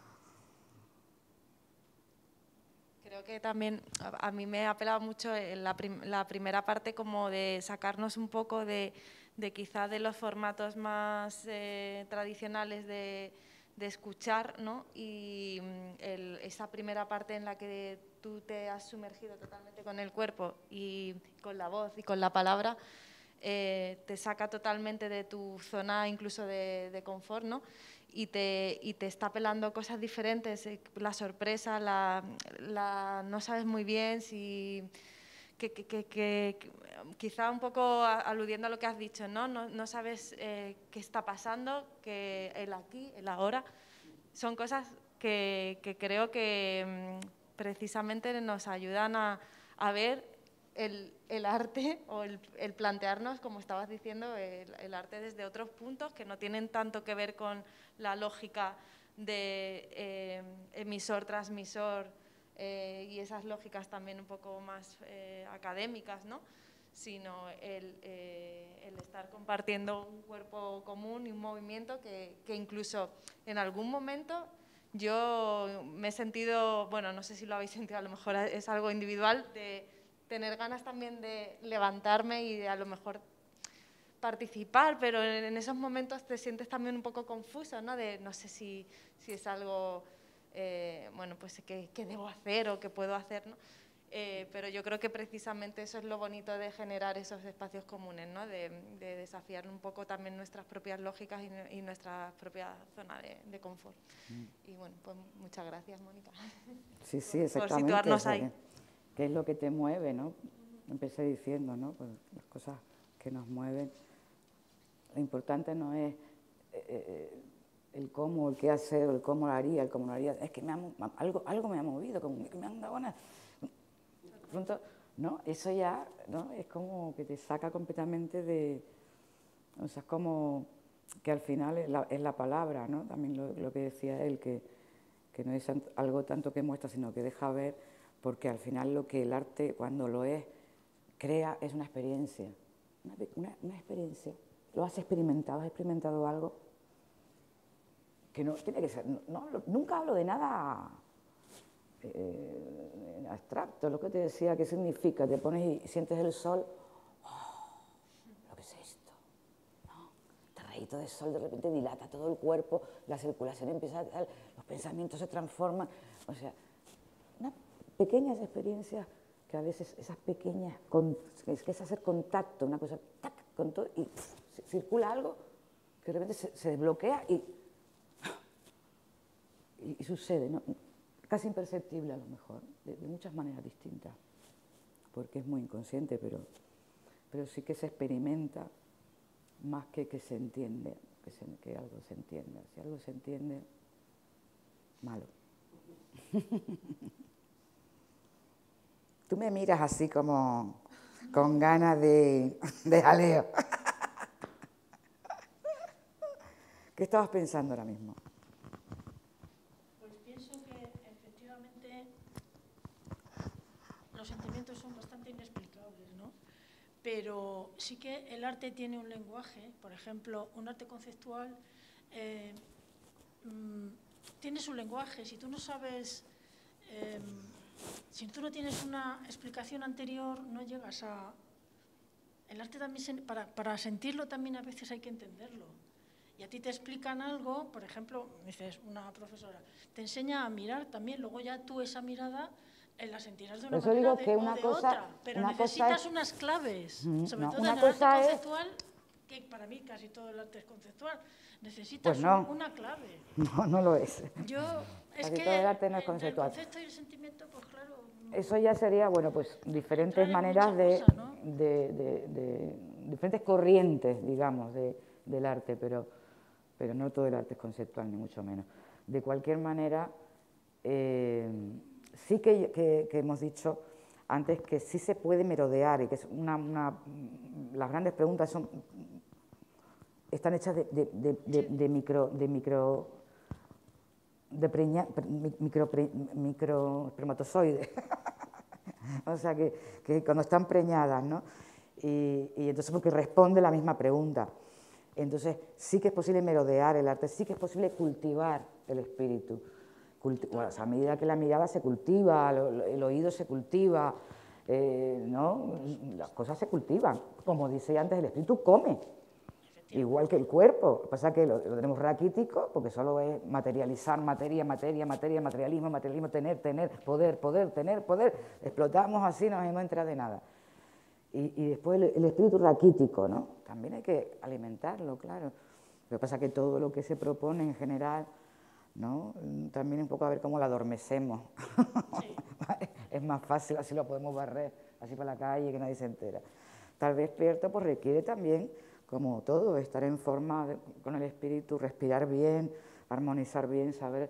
Creo que también a, a mí me ha apelado mucho en la, prim, la primera parte como de sacarnos un poco de, de quizá de los formatos más eh, tradicionales de, de escuchar, ¿no? Y el, esa primera parte en la que tú te has sumergido totalmente con el cuerpo y con la voz y con la palabra, eh, te saca totalmente de tu zona incluso de, de confort, ¿no? Y te, y te está apelando cosas diferentes, eh, la sorpresa, la, la, no sabes muy bien si... Que, que, que, que, quizá un poco aludiendo a lo que has dicho, ¿no? No, no sabes eh, qué está pasando, que el aquí, el ahora, son cosas que, que creo que mmm, precisamente nos ayudan a, a ver el, el arte o el, el plantearnos, como estabas diciendo, el, el arte desde otros puntos que no tienen tanto que ver con la lógica de eh, emisor-transmisor eh, y esas lógicas también un poco más eh, académicas, ¿no? Sino el, eh, el estar compartiendo un cuerpo común y un movimiento que, que incluso en algún momento yo me he sentido, bueno, no sé si lo habéis sentido, a lo mejor es algo individual, de tener ganas también de levantarme y de a lo mejor participar, pero en, en esos momentos te sientes también un poco confuso, ¿no? De no sé si, si es algo, eh, bueno, pues que, que debo hacer o que puedo hacer, ¿no? Eh, pero yo creo que precisamente eso es lo bonito de generar esos espacios comunes, ¿no? De, de desafiar un poco también nuestras propias lógicas y, y nuestra propia zona de, de confort. Mm. Y bueno, pues muchas gracias, Mónica. Sí, sí, exactamente. Por situarnos ahí. ¿Qué es lo que te mueve, no? Empecé diciendo, ¿no? Pues las cosas que nos mueven. Lo importante no es eh, el cómo, el qué hacer, el cómo lo haría, el cómo lo haría. Es que me ha, algo, algo me ha movido, como que me han dado ganas. Pronto, ¿no? Eso ya, ¿no? Es como que te saca completamente de... O sea, es como que al final es la, es la palabra, ¿no? También lo, lo que decía él, que, que no es algo tanto que muestra, sino que deja ver, porque al final lo que el arte, cuando lo es, crea, es una experiencia. Una, una, una experiencia. ¿Lo has experimentado? ¿Has experimentado algo? Que no tiene que ser... No, no, nunca hablo de nada... Eh, abstracto, lo que te decía, ¿qué significa? Te pones y sientes el sol, oh, ¿lo que es esto? ¿No? Este rayito de sol de repente dilata todo el cuerpo, la circulación empieza a tal, los pensamientos se transforman, o sea, unas pequeñas experiencias que a veces esas pequeñas, con, es que es hacer contacto, una cosa, tac, con todo, y pff, circula algo que de repente se, se desbloquea y, y, y sucede, ¿no? Casi imperceptible a lo mejor, de, de muchas maneras distintas, porque es muy inconsciente, pero, pero sí que se experimenta más que que se entiende, que, se, que algo se entienda. Si algo se entiende, malo. Tú me miras así como con ganas de, de jaleo. ¿Qué estabas pensando ahora mismo? Pues pienso que efectivamente los sentimientos son bastante inexplicables, ¿no? Pero sí que el arte tiene un lenguaje, por ejemplo, un arte conceptual eh, mmm, tiene su lenguaje. Si tú no sabes, eh, si tú no tienes una explicación anterior, no llegas a... El arte también, para, para sentirlo también a veces hay que entenderlo. Y a ti te explican algo, por ejemplo, dices una profesora, te enseña a mirar también, luego ya tú esa mirada eh, la sentirás de una Por eso manera digo de, que o una de cosa, otra, pero una necesitas cosa es, unas claves, mm, sobre no, todo una en el arte cosa es, conceptual, que para mí casi todo el arte es conceptual, necesitas pues no, un, una clave. No, no lo es. Yo, es Casi que todo el arte no es entre conceptual. el concepto y el sentimiento, pues claro... Eso ya sería, bueno, pues diferentes entrar en maneras muchas de, cosas, ¿no? de, de, de, diferentes corrientes, digamos, de, del arte, pero, pero no todo el arte es conceptual, ni mucho menos. De cualquier manera, eh, sí que, que, que hemos dicho antes que sí se puede merodear y que es una, una las grandes preguntas son están hechas de, de, de, de, de micro de micro de preña, micro, pre, micro espermatozoides o sea que, que cuando están preñadas, ¿no? Y, y entonces porque responde la misma pregunta. Entonces sí que es posible merodear el arte, sí que es posible cultivar el espíritu. Culti bueno, o sea, a medida que la mirada se cultiva, lo, el oído se cultiva, eh, ¿no? Las cosas se cultivan. Como dice antes, el espíritu come, igual que el cuerpo. Lo que pasa es que lo, lo tenemos raquítico porque solo es materializar materia, materia, materia, materialismo, materialismo, tener, tener, poder, poder, tener, poder. Explotamos así, no nos entra de nada. Y, y después el, el espíritu raquítico, ¿no? También hay que alimentarlo, claro. Lo que pasa es que todo lo que se propone en general, ¿no? También un poco a ver cómo lo adormecemos. Sí. Es más fácil, así lo podemos barrer, así para la calle, que nadie se entera. Tal vez despierto pues requiere también, como todo, estar en forma de, con el espíritu, respirar bien, armonizar bien, saber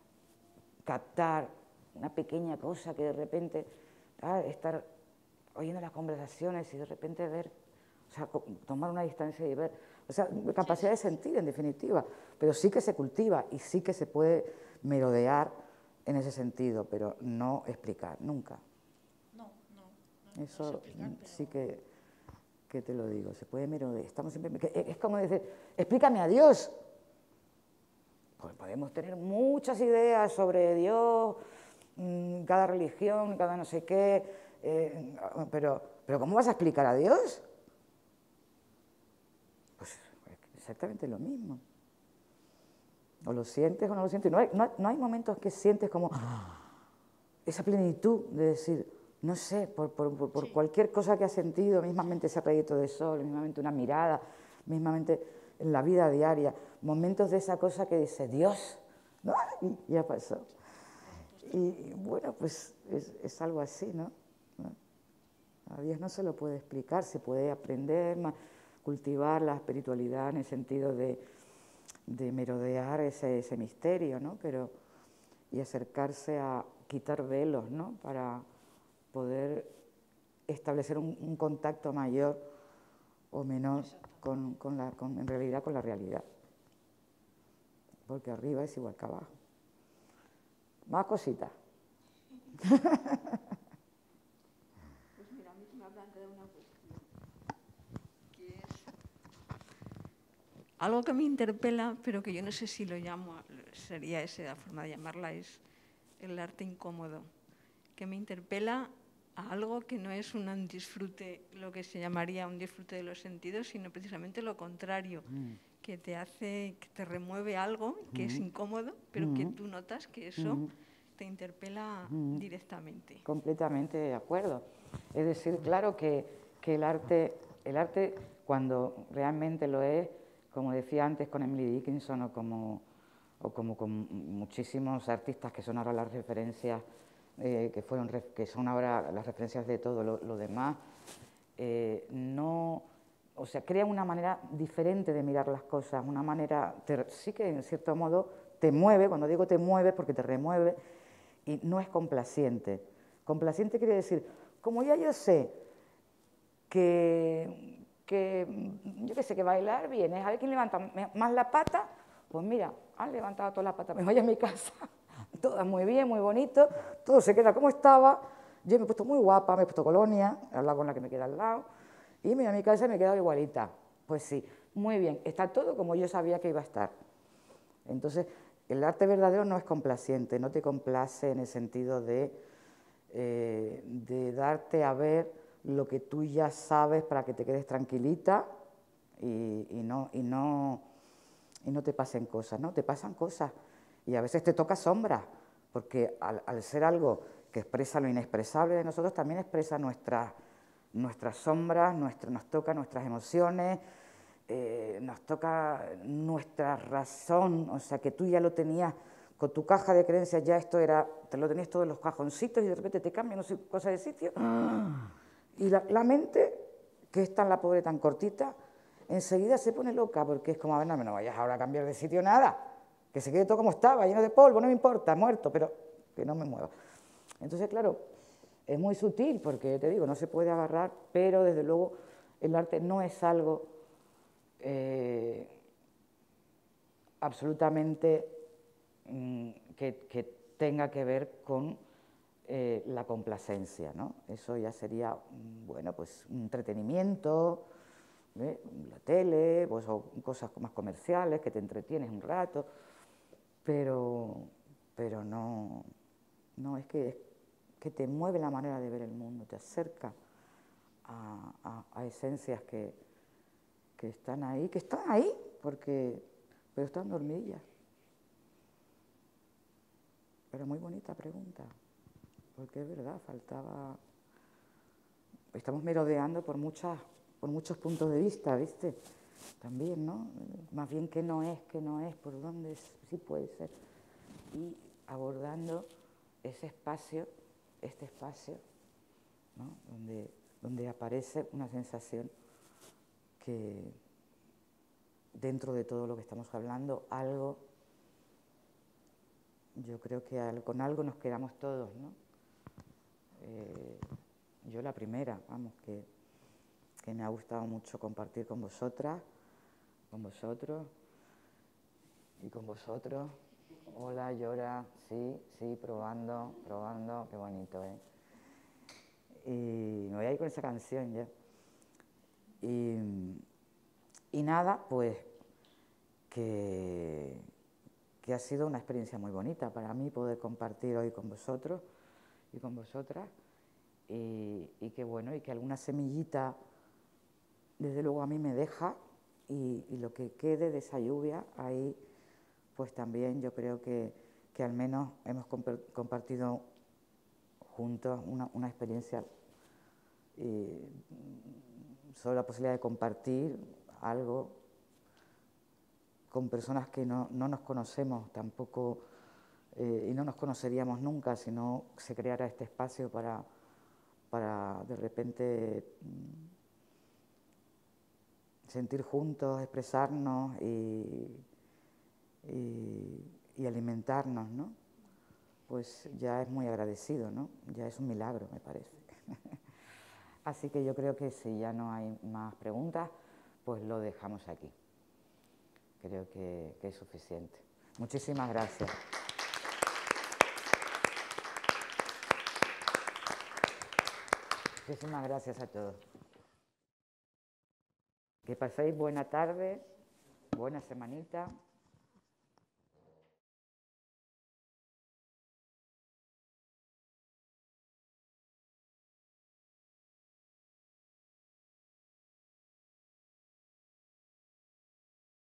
captar una pequeña cosa que de repente, ah, estar oyendo las conversaciones y de repente ver, o sea, tomar una distancia y ver, o sea, capacidad de sentir en definitiva, pero sí que se cultiva y sí que se puede merodear en ese sentido, pero no explicar, nunca. No, no, no. Eso no explicar, pero... sí que, que te lo digo, se puede merodear, estamos siempre, es como decir, explícame a Dios. Pues podemos tener muchas ideas sobre Dios, cada religión, cada no sé qué, eh, pero, pero ¿cómo vas a explicar a Dios? Pues exactamente lo mismo. O lo sientes o no lo sientes. No hay, no, no hay momentos que sientes como esa plenitud de decir, no sé, por, por, por, por sí. cualquier cosa que has sentido, mismamente ese rayito de sol, mismamente una mirada, mismamente en la vida diaria, momentos de esa cosa que dice, Dios, ¿no? Y ya pasó. Y bueno, pues es, es algo así, ¿no? A Dios no se lo puede explicar, se puede aprender, cultivar la espiritualidad en el sentido de, de merodear ese, ese misterio, ¿no? Pero, y acercarse a quitar velos, ¿no? Para poder establecer un, un contacto mayor o menor con, con la, con, en realidad con la realidad. Porque arriba es igual que abajo. Más cositas. Algo que me interpela, pero que yo no sé si lo llamo, sería esa la forma de llamarla, es el arte incómodo, que me interpela a algo que no es un disfrute, lo que se llamaría un disfrute de los sentidos, sino precisamente lo contrario, mm. que te hace, que te remueve algo que mm. es incómodo, pero mm. que tú notas que eso mm. te interpela Mm. directamente. Completamente de acuerdo. Es decir, claro que, que el arte, el arte, cuando realmente lo es, como decía antes con Emily Dickinson o como, o como con muchísimos artistas que son ahora las referencias, eh, que, fueron, que son ahora las referencias de todo lo, lo demás, eh, no, o sea, crean una manera diferente de mirar las cosas, una manera, te, sí que en cierto modo te mueve, cuando digo te mueve porque te remueve, y no es complaciente. Complaciente quiere decir, como ya yo sé que, que yo qué sé, que bailar bien es a ver quién levanta más la pata, pues mira, han levantado todas las patas, me voy a mi casa, todas muy bien, muy bonito, todo se queda como estaba, yo me he puesto muy guapa, me he puesto colonia, he hablado con la que me queda al lado, y me voy a mi casa y me he quedado igualita. Pues sí, muy bien, está todo como yo sabía que iba a estar. Entonces, el arte verdadero no es complaciente, no te complace en el sentido de, eh, de darte a ver lo que tú ya sabes para que te quedes tranquilita y, y, no, y, no, y no te pasen cosas, ¿no? Te pasan cosas y a veces te toca sombra, porque al, al ser algo que expresa lo inexpresable de nosotros, también expresa nuestras, nuestras sombras, nuestra, nos toca nuestras emociones, Eh, nos toca nuestra razón, o sea, que tú ya lo tenías con tu caja de creencias, ya esto era, te lo tenías todos los cajoncitos y de repente te cambian, no sé, cosas de sitio. Y la, la mente, que es tan la pobre, tan cortita, enseguida se pone loca, porque es como, a ver, no, no vayas ahora a cambiar de sitio nada, que se quede todo como estaba, lleno de polvo, no me importa, muerto, pero que no me mueva. Entonces, claro, es muy sutil, porque te digo, no se puede agarrar, pero desde luego el arte no es algo Eh, absolutamente mm, que, que tenga que ver con eh, la complacencia, ¿no? Eso ya sería, bueno, pues un entretenimiento, ¿eh? La tele, pues, o cosas más comerciales que te entretienes un rato, pero, pero no, no es que, es que te mueve la manera de ver el mundo, te acerca a, a, a esencias que que están ahí, que están ahí, porque, pero están dormidillas. Pero muy bonita pregunta, porque es verdad, faltaba... Estamos merodeando por, muchas, por muchos puntos de vista, ¿viste? También, ¿no? Más bien qué no es, qué no es, por dónde sí puede ser. Y abordando ese espacio, este espacio, ¿no? Donde, donde aparece una sensación que dentro de todo lo que estamos hablando, algo, yo creo que al, con algo nos quedamos todos, ¿no? Eh, yo la primera, vamos, que, que me ha gustado mucho compartir con vosotras, con vosotros y con vosotros. Hola, Llora, sí, sí, probando, probando, qué bonito, ¿eh? Y me voy a ir con esa canción ya. Y, y nada, pues que, que ha sido una experiencia muy bonita para mí poder compartir hoy con vosotros y con vosotras y, y que bueno, y que alguna semillita desde luego a mí me deja y, y lo que quede de esa lluvia ahí pues también yo creo que, que al menos hemos compartido juntos una, una experiencia y sobre la posibilidad de compartir algo con personas que no, no nos conocemos tampoco eh, y no nos conoceríamos nunca si no se creara este espacio para, para de repente sentir juntos, expresarnos y, y, y alimentarnos, ¿no? Pues ya es muy agradecido, ¿no? Ya es un milagro, me parece. Así que yo creo que si ya no hay más preguntas, pues lo dejamos aquí. Creo que, que es suficiente. Muchísimas gracias. Muchísimas gracias a todos. Que paséis buena tarde, buena semanita.